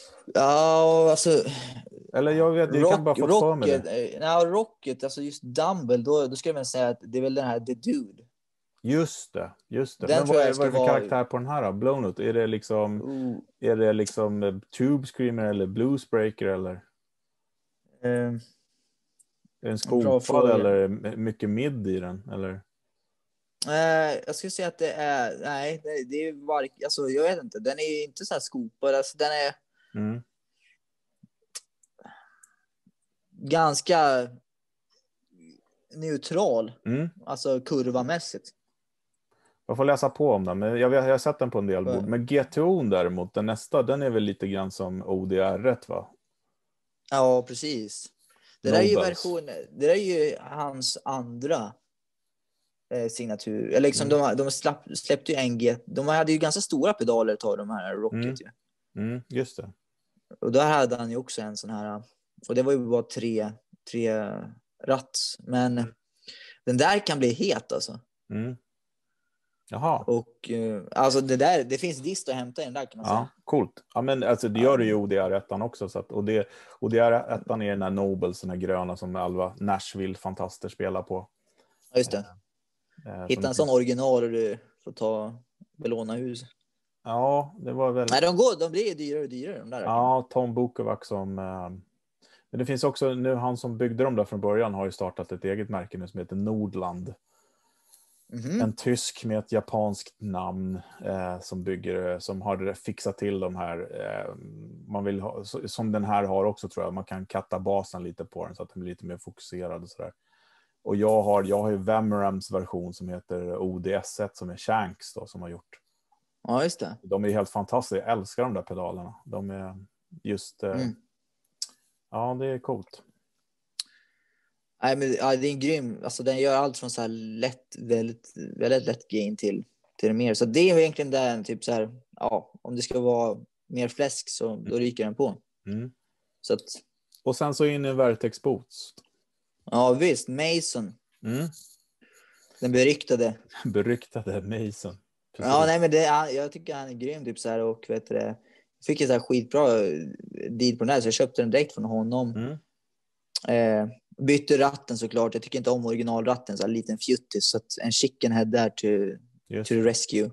Ja, alltså... Eller jag vet, jag rock, kan bara få rocket, för mig det. Nej, Rocket, alltså just Dumble, då, då ska jag väl säga att det är väl den här The Dude. Just det, just det. Den men vad är, vad är det för vara... karaktär på den här då? Blow Note? Är det liksom, uh. är det liksom Tube Screamer eller Bluesbreaker eller? Uh. Är det en skopad eller mycket mid i den? Eller? Uh, jag skulle säga att det är, nej, det, det är var, alltså jag vet inte, den är inte så här skopad, alltså den är mm. ganska neutral, mm. alltså kurvamässigt. Jag får läsa på om den, men jag, jag har sett den på en del bord. Men G T O däremot, den nästa, den är väl lite grann som O D R, va? Ja, precis. Det där är ju version, det där är ju hans andra eh, signatur. Eller liksom mm. de, de slapp, släppte ju en G. De hade ju ganska stora pedaler av de här Rocket mm. ju. Mm, just det. Och där hade han ju också en sån här, och det var ju bara tre, tre ratt. Men mm. den där kan bli het alltså. Mm. Jaha. Och uh, alltså det där, det finns dist att hämta i den där kan man ja, säga. Coolt. Ja, men alltså det gör det ju O D R ett också. Så att, och det, O D R ett är den här Nobles, den här gröna som Alva Nashville-fantaster spelar på. Ja, just det. Eh, Hitta en sån original och du får ta belåna hus. Ja, det var väl... Nej, de går, de blir dyrare och dyrare de där. Ja, Tom Bukovac som... Eh... Men det finns också, nu han som byggde dem där från början har ju startat ett eget märke nu som heter Nordland. Mm-hmm. En tysk med ett japanskt namn eh, som bygger, som har fixat till de här eh, man vill ha, som den här har också tror jag, man kan katta basen lite på den så att den blir lite mer fokuserad och sådär. Och jag har, jag har ju Vemerams version som heter O D S ett som är Shanks då, som har gjort. Ja, just det. De är helt fantastiska, jag älskar de där pedalerna. De är just eh, mm. ja, det är coolt. Nej, men ja, det är en grym, alltså den gör allt från så här lätt, väldigt, väldigt lätt gain till, till det mer. Så det är egentligen där typ så här, ja, om det ska vara mer fläsk så då ryker den på. Mm. Så att Och sen så in i Vertex Boots. Ja, visst. Mason. Mm. Den beryktade. Beryktade Mason. Precis. Ja, nej, men det, jag tycker han är grym typ så här, och vet du det, fick ett så här skitbra deal på den här, så jag köpte den direkt från honom. Mm. Eh, bytte ratten såklart. Jag tycker inte om originalratten, så här liten fjuttis, så att en chicken head där to, to the rescue.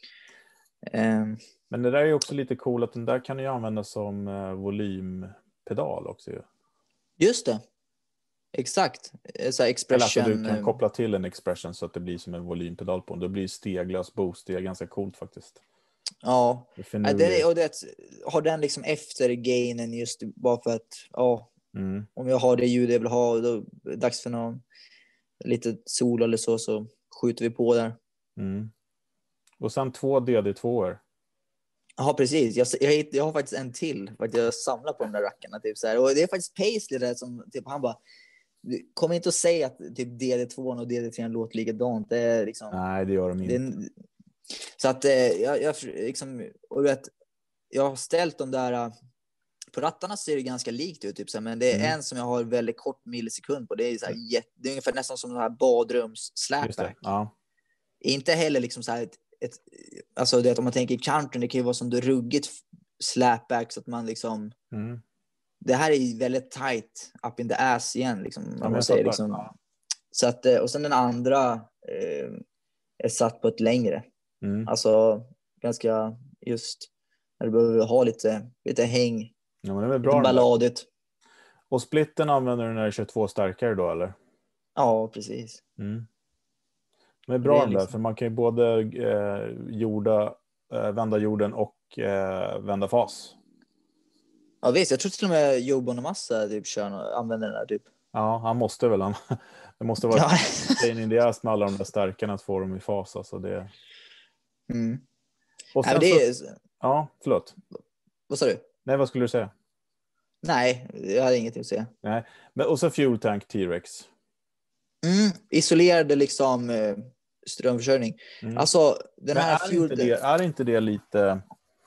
Eh, men det där är ju också lite cool att den där kan ju användas som eh, volympedal också ju. Just det. Exakt. Så här expression. Eller alltså du kan koppla till en expression så att det blir som en volympedal på den. Då blir steglös boost. Det är ganska coolt faktiskt. Ja. Det ja det, och det, har den liksom efter gainen just bara för att ja, mm. om jag har det ljud jag vill ha, då är det dags för någon lite sol eller så, så skjuter vi på där. Mm. Och sen två D D tvåor. Ja, precis. Jag, jag, jag har faktiskt en till för att jag samlar på de där rackarna typ så här. Och det är faktiskt Paisley där som typ han bara, kom inte att säga att typ D D två och D D tre låter likadant. Det är liksom, nej, det gör de inte. Det, så att jag, jag liksom, och vet, jag har ställt de där på rattarna, ser det ganska likt ut typ så här, men det är mm. en som jag har väldigt kort millisekund på. Det är så här, det är ungefär nästan som den här badrums slapback. Ja. Inte heller liksom så här ett, ett alltså det, om man tänker country, det kan ju vara som det ruggigt slapback så att man liksom mm. det här är väldigt tight up in the ass igen liksom, ja, man säger liksom. Ja. Så att, och sen den andra eh, är satt på ett längre. Mm. Alltså ganska just när du behöver ha lite lite häng. Ja, men det är bra. Lite balladigt. Och splitten använder du när du kör två starkare då, eller? Ja, precis. Mm. Men det är bra det är liksom... där, för man kan ju både eh, jorda, eh, vända jorden och eh, vända fas. Ja visst, jag tror till och med Joe Bonamassa typ kör och använder den där typ. Ja, han måste väl. Han, det måste vara pain in the ass med alla de där starkarna att få dem i fas. Alltså det... Mm. Och sen Nej, det är... så... Ja, förlåt. Vad sa du? Nej, vad skulle du säga? Nej, jag hade ingenting att säga. Nej, men och så Fuel Tank T-Rex. Mm, isolerade liksom eh, strömförsörjning. Mm. Alltså den här är, fuel... inte det, är inte det lite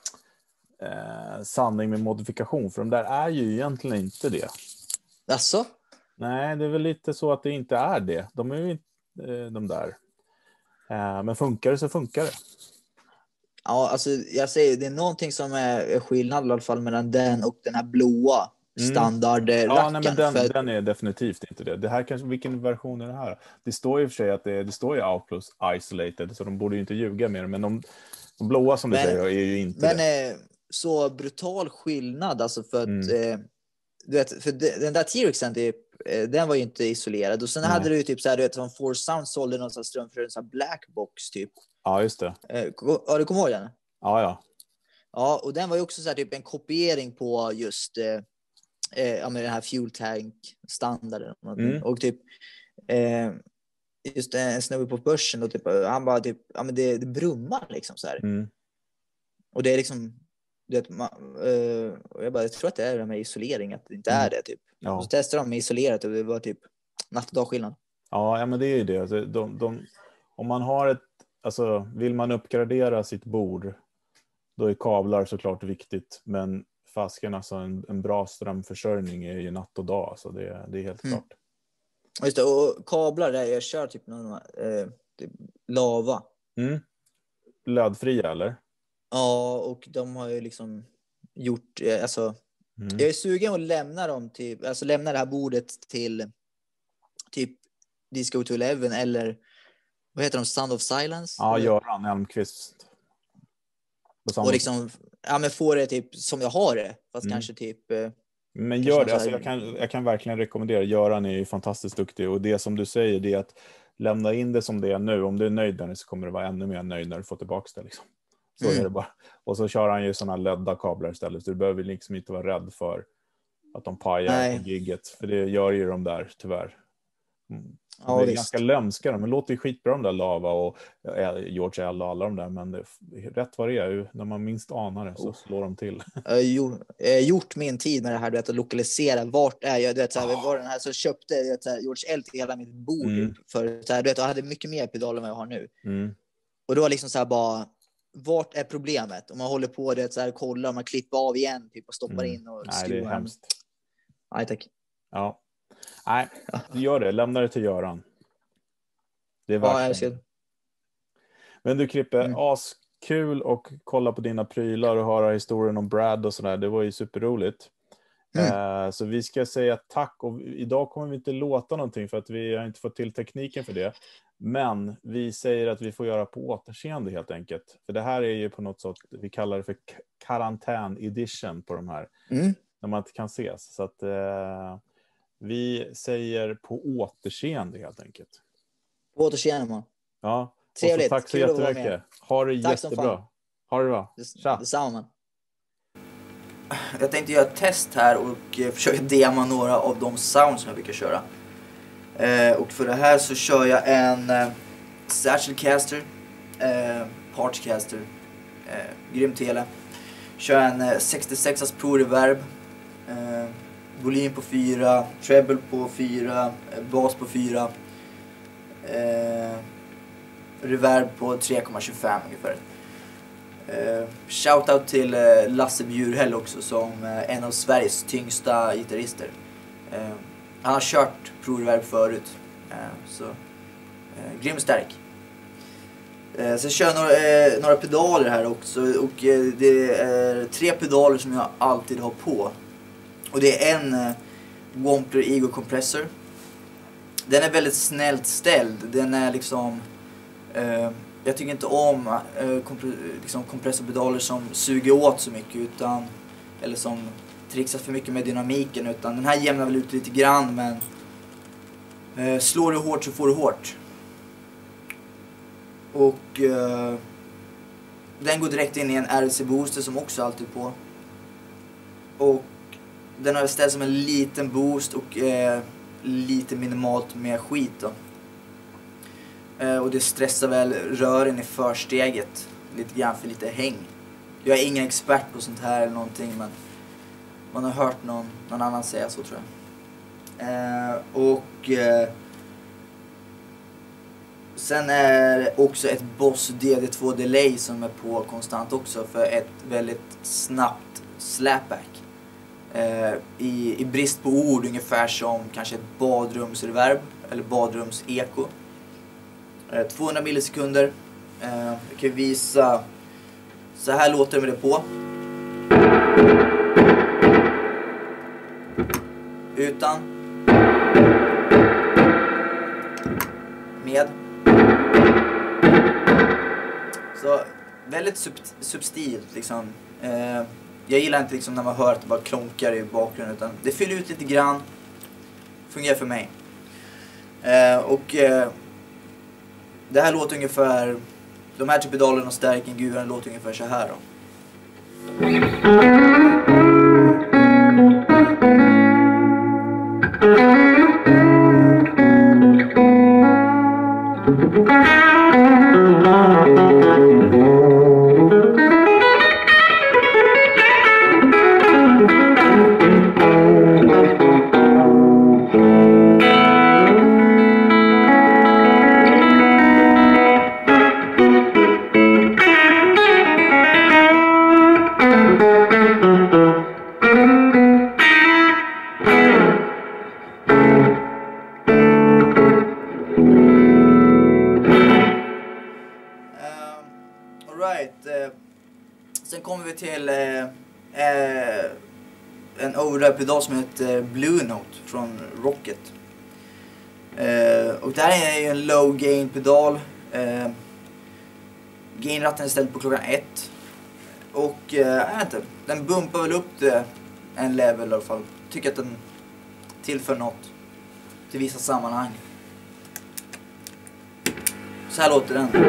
eh, sanning med modifikation? För de där är ju egentligen inte det. Alltså? Nej, det är väl lite så att det inte är det. De är ju inte eh, de där. Eh, men funkar det så funkar det. Ja, alltså jag säger det är någonting som är skillnad i alla fall mellan den och den här blåa standard mm. Ja, nej, men den, för... den är definitivt inte det. Det här kanske, vilken version är det här? Det står ju för sig att det, det står ju Outlaws Isolated, så de borde ju inte ljuga mer. Men de, de blåa som du men, säger är ju inte men, det. Eh, så brutal skillnad alltså för att mm. eh, du vet, för den där T-Rexen typ, eh, den var ju inte isolerad. Och sen nej. Hade du ju typ så här, du vet, som Four Sound sålde någon sån ström för en sån här black box typ. Ja, just det. Eh, ja, du kommer ihåg den? Ja, ja. Ja, och den var ju också så här typ en kopiering på just eh, eh, ja, med den här fuel tank standarden. Mm. Och typ eh, just en snubbe på börsen och typ, han bara typ, ja men det, det brummar liksom så här. Mm. Och det är liksom, du vet, man, eh, och jag bara, jag tror att det är det med isolering, att det inte mm. är det typ. Ja. Och så testade de med isolerat och det var typ natt och dag skillnad. Ja, ja men det är ju det. Alltså, de, de, om man har ett, alltså vill man uppgradera sitt bord, då är kablar såklart viktigt, men fasken, alltså en, en bra strömförsörjning är ju natt och dag, så det, det är helt mm. klart. Just det, och kablar där, jag kör typ någon, eh, typ lava. Mm. Lödfria eller? Ja, och de har ju liksom gjort, eh, alltså mm. jag är sugen att lämna dem till, alltså lämna det här bordet till typ Disco to Eleven eller vad heter de, Sound of Silence? Ja, eller? Göran Elmqvist. Och liksom, ja men få det typ som jag har det, fast mm. kanske typ eh, men gör det, alltså jag kan, jag kan verkligen rekommendera. Göran är ju fantastiskt duktig, och det som du säger, det är att lämna in det som det är nu. Om du är nöjd med det så kommer du vara ännu mer nöjd när du får tillbaka det liksom. Så mm. är det bara. Och så kör han ju sådana ledda kablar istället, så du behöver liksom inte vara rädd för att de pajar Nej. på gigget, för det gör ju de där tyvärr. Mm. Ja, det är visst. Ganska lömska, men låter ju skitbra de där Lava och George L och alla de där, men det, rätt vad det är, när man minst anar det så slår de till. Jag har gjort min tid med det här, du vet, att lokalisera vart är jag, du vet, så här, var den här så köpte jag, vet, så här, George L till hela mitt bord mm. för så här, du vet, jag hade mycket mer pedaler än vad jag har nu. Mm. Och då var liksom så här bara, vart är problemet? Om man håller på det så här, kollar, man klipper av igen typ och stoppar mm. in och Nej, det är hemskt. Nej, tack. Ja. Nej, du gör det. Lämna det till Göran. Det är Ja, jag verkligen. ska... Men du Krippe, Mm. askul och kolla på dina prylar och höra historien om Brad och sådär. Det var ju superroligt. Mm. Eh, så vi ska säga tack, och idag kommer vi inte låta någonting för att vi har inte fått till tekniken för det. Men vi säger att vi får göra på återseende helt enkelt. För det här är ju på något sätt, vi kallar det för karantän edition på de här. Mm. När man inte kan ses. Så att eh, vi säger på återseende helt enkelt. På återseende, man. Ja, Trevligt. och så tack så Kul att vara jättemycket. med. Ha det Tack som jättebra. fan. Ha det bra. Tja. Detsamma, man. Jag tänkte göra ett test här och eh, försöka dema några av de sounds som jag brukar köra. Eh, och för det här så kör jag en eh, Satchelcaster, eh, Parchcaster, eh, grym tele. Kör en eh, sextiosex Pro Reverb, eh, volym på fyra, treble på fyra, eh, bas på fyra, eh, reverb på tre komma tjugofem ungefär. Uh, shoutout till uh, Lasse Bjurhäll också, som uh, en av Sveriges tyngsta gitarrister. Uh, han har kört Pro Reverb förut, uh, så uh, grym och stark. Uh, sen kör jag några, uh, några pedaler här också, och uh, det är tre pedaler som jag alltid har på. Och det är en uh, Wampler Ego Compressor. Den är väldigt snällt ställd, den är liksom... Uh, Jag tycker inte om äh, kompre- liksom kompressorpedaler som suger åt så mycket, utan, eller som trixar för mycket med dynamiken, utan den här jämnar väl ut lite grann, men äh, slår du hårt så får du hårt. Och äh, den går direkt in i en R C booster som också alltid är på. Och den har ställt som en liten boost och äh, lite minimalt med skit då. Och det stressar väl rören i försteget lite grann för lite häng. Jag är ingen expert på sånt här eller någonting, men man har hört någon, någon annan säga så, tror jag. Eh, och eh, sen är det också ett Boss D D två delay som är på konstant också, för ett väldigt snabbt slapback. Eh, i, I brist på ord, ungefär som kanske ett badrumsreverb eller badrumseko. tvåhundra millisekunder. Jag kan visa. Så här låter det med det på. Utan. Med. Så väldigt sub substilt liksom. Jag gillar inte liksom när man hör att det bara klonkar i bakgrunden, utan det fyller ut lite grann. Fungerar för mig. Och det här låter ungefär, de här typ pedalerna och stärken guren låter ungefär så här då. Sen kommer vi till eh, eh, en overdrive-pedal som heter Blue Note från Rocket. Eh, och det här är ju en low gain pedal. Eh, Gainratten är ställd på klockan ett. Och eh, jag vet inte, den bumpar väl upp det en level i alla fall. Tycker att den tillför något till vissa sammanhang. Så här låter den.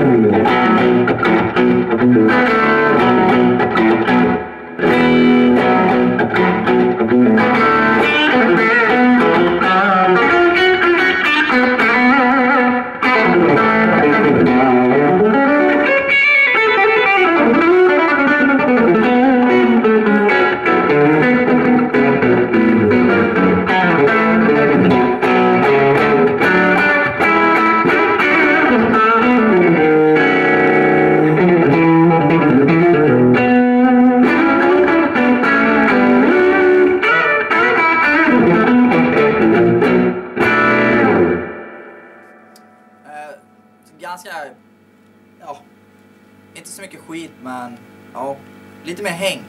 ganska, ja, inte så mycket skit, men ja, lite mer häng.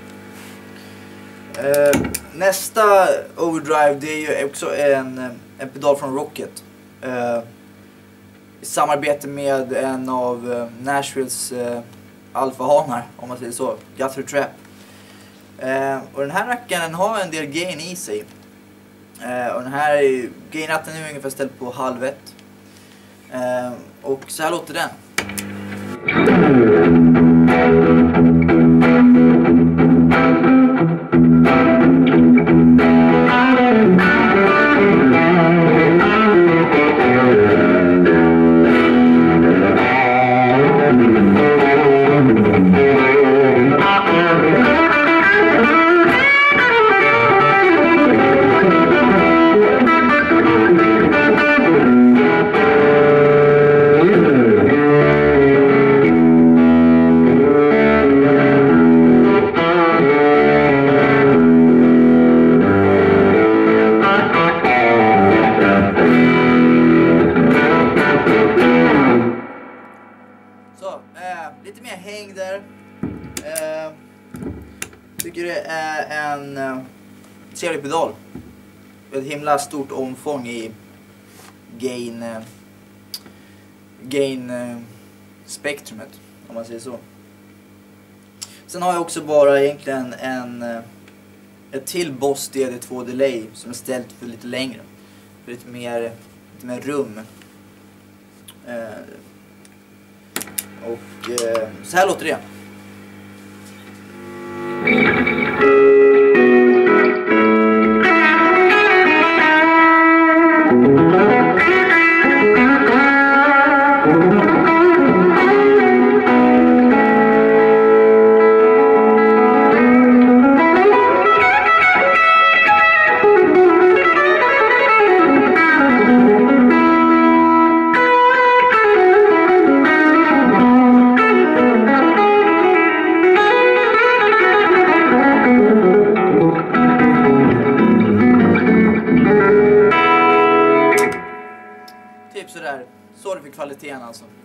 Uh, nästa overdrive, det är ju också en, en pedal från Rocket. Uh, I samarbete med en av uh, Nashvilles uh, alfahanar, om man säger så, Guthrie Trapp. Uh, och den här rackaren har en del gain i sig. Uh, och den här gainratten är ungefär ställd på halv ett. Uh, och så här låter den. Lite mer häng där. Eh, tycker det är en eh, trevlig pedal. Ett himla stort omfång i gain eh, gain eh, spektrumet, om man säger så. Sen har jag också bara egentligen en eh, ett till Boss D D två delay som är ställt för lite längre. För lite mer, lite mer rum. Eh, Och eh, så här låter det. Typ sådär. Sorry för kvaliteten alltså.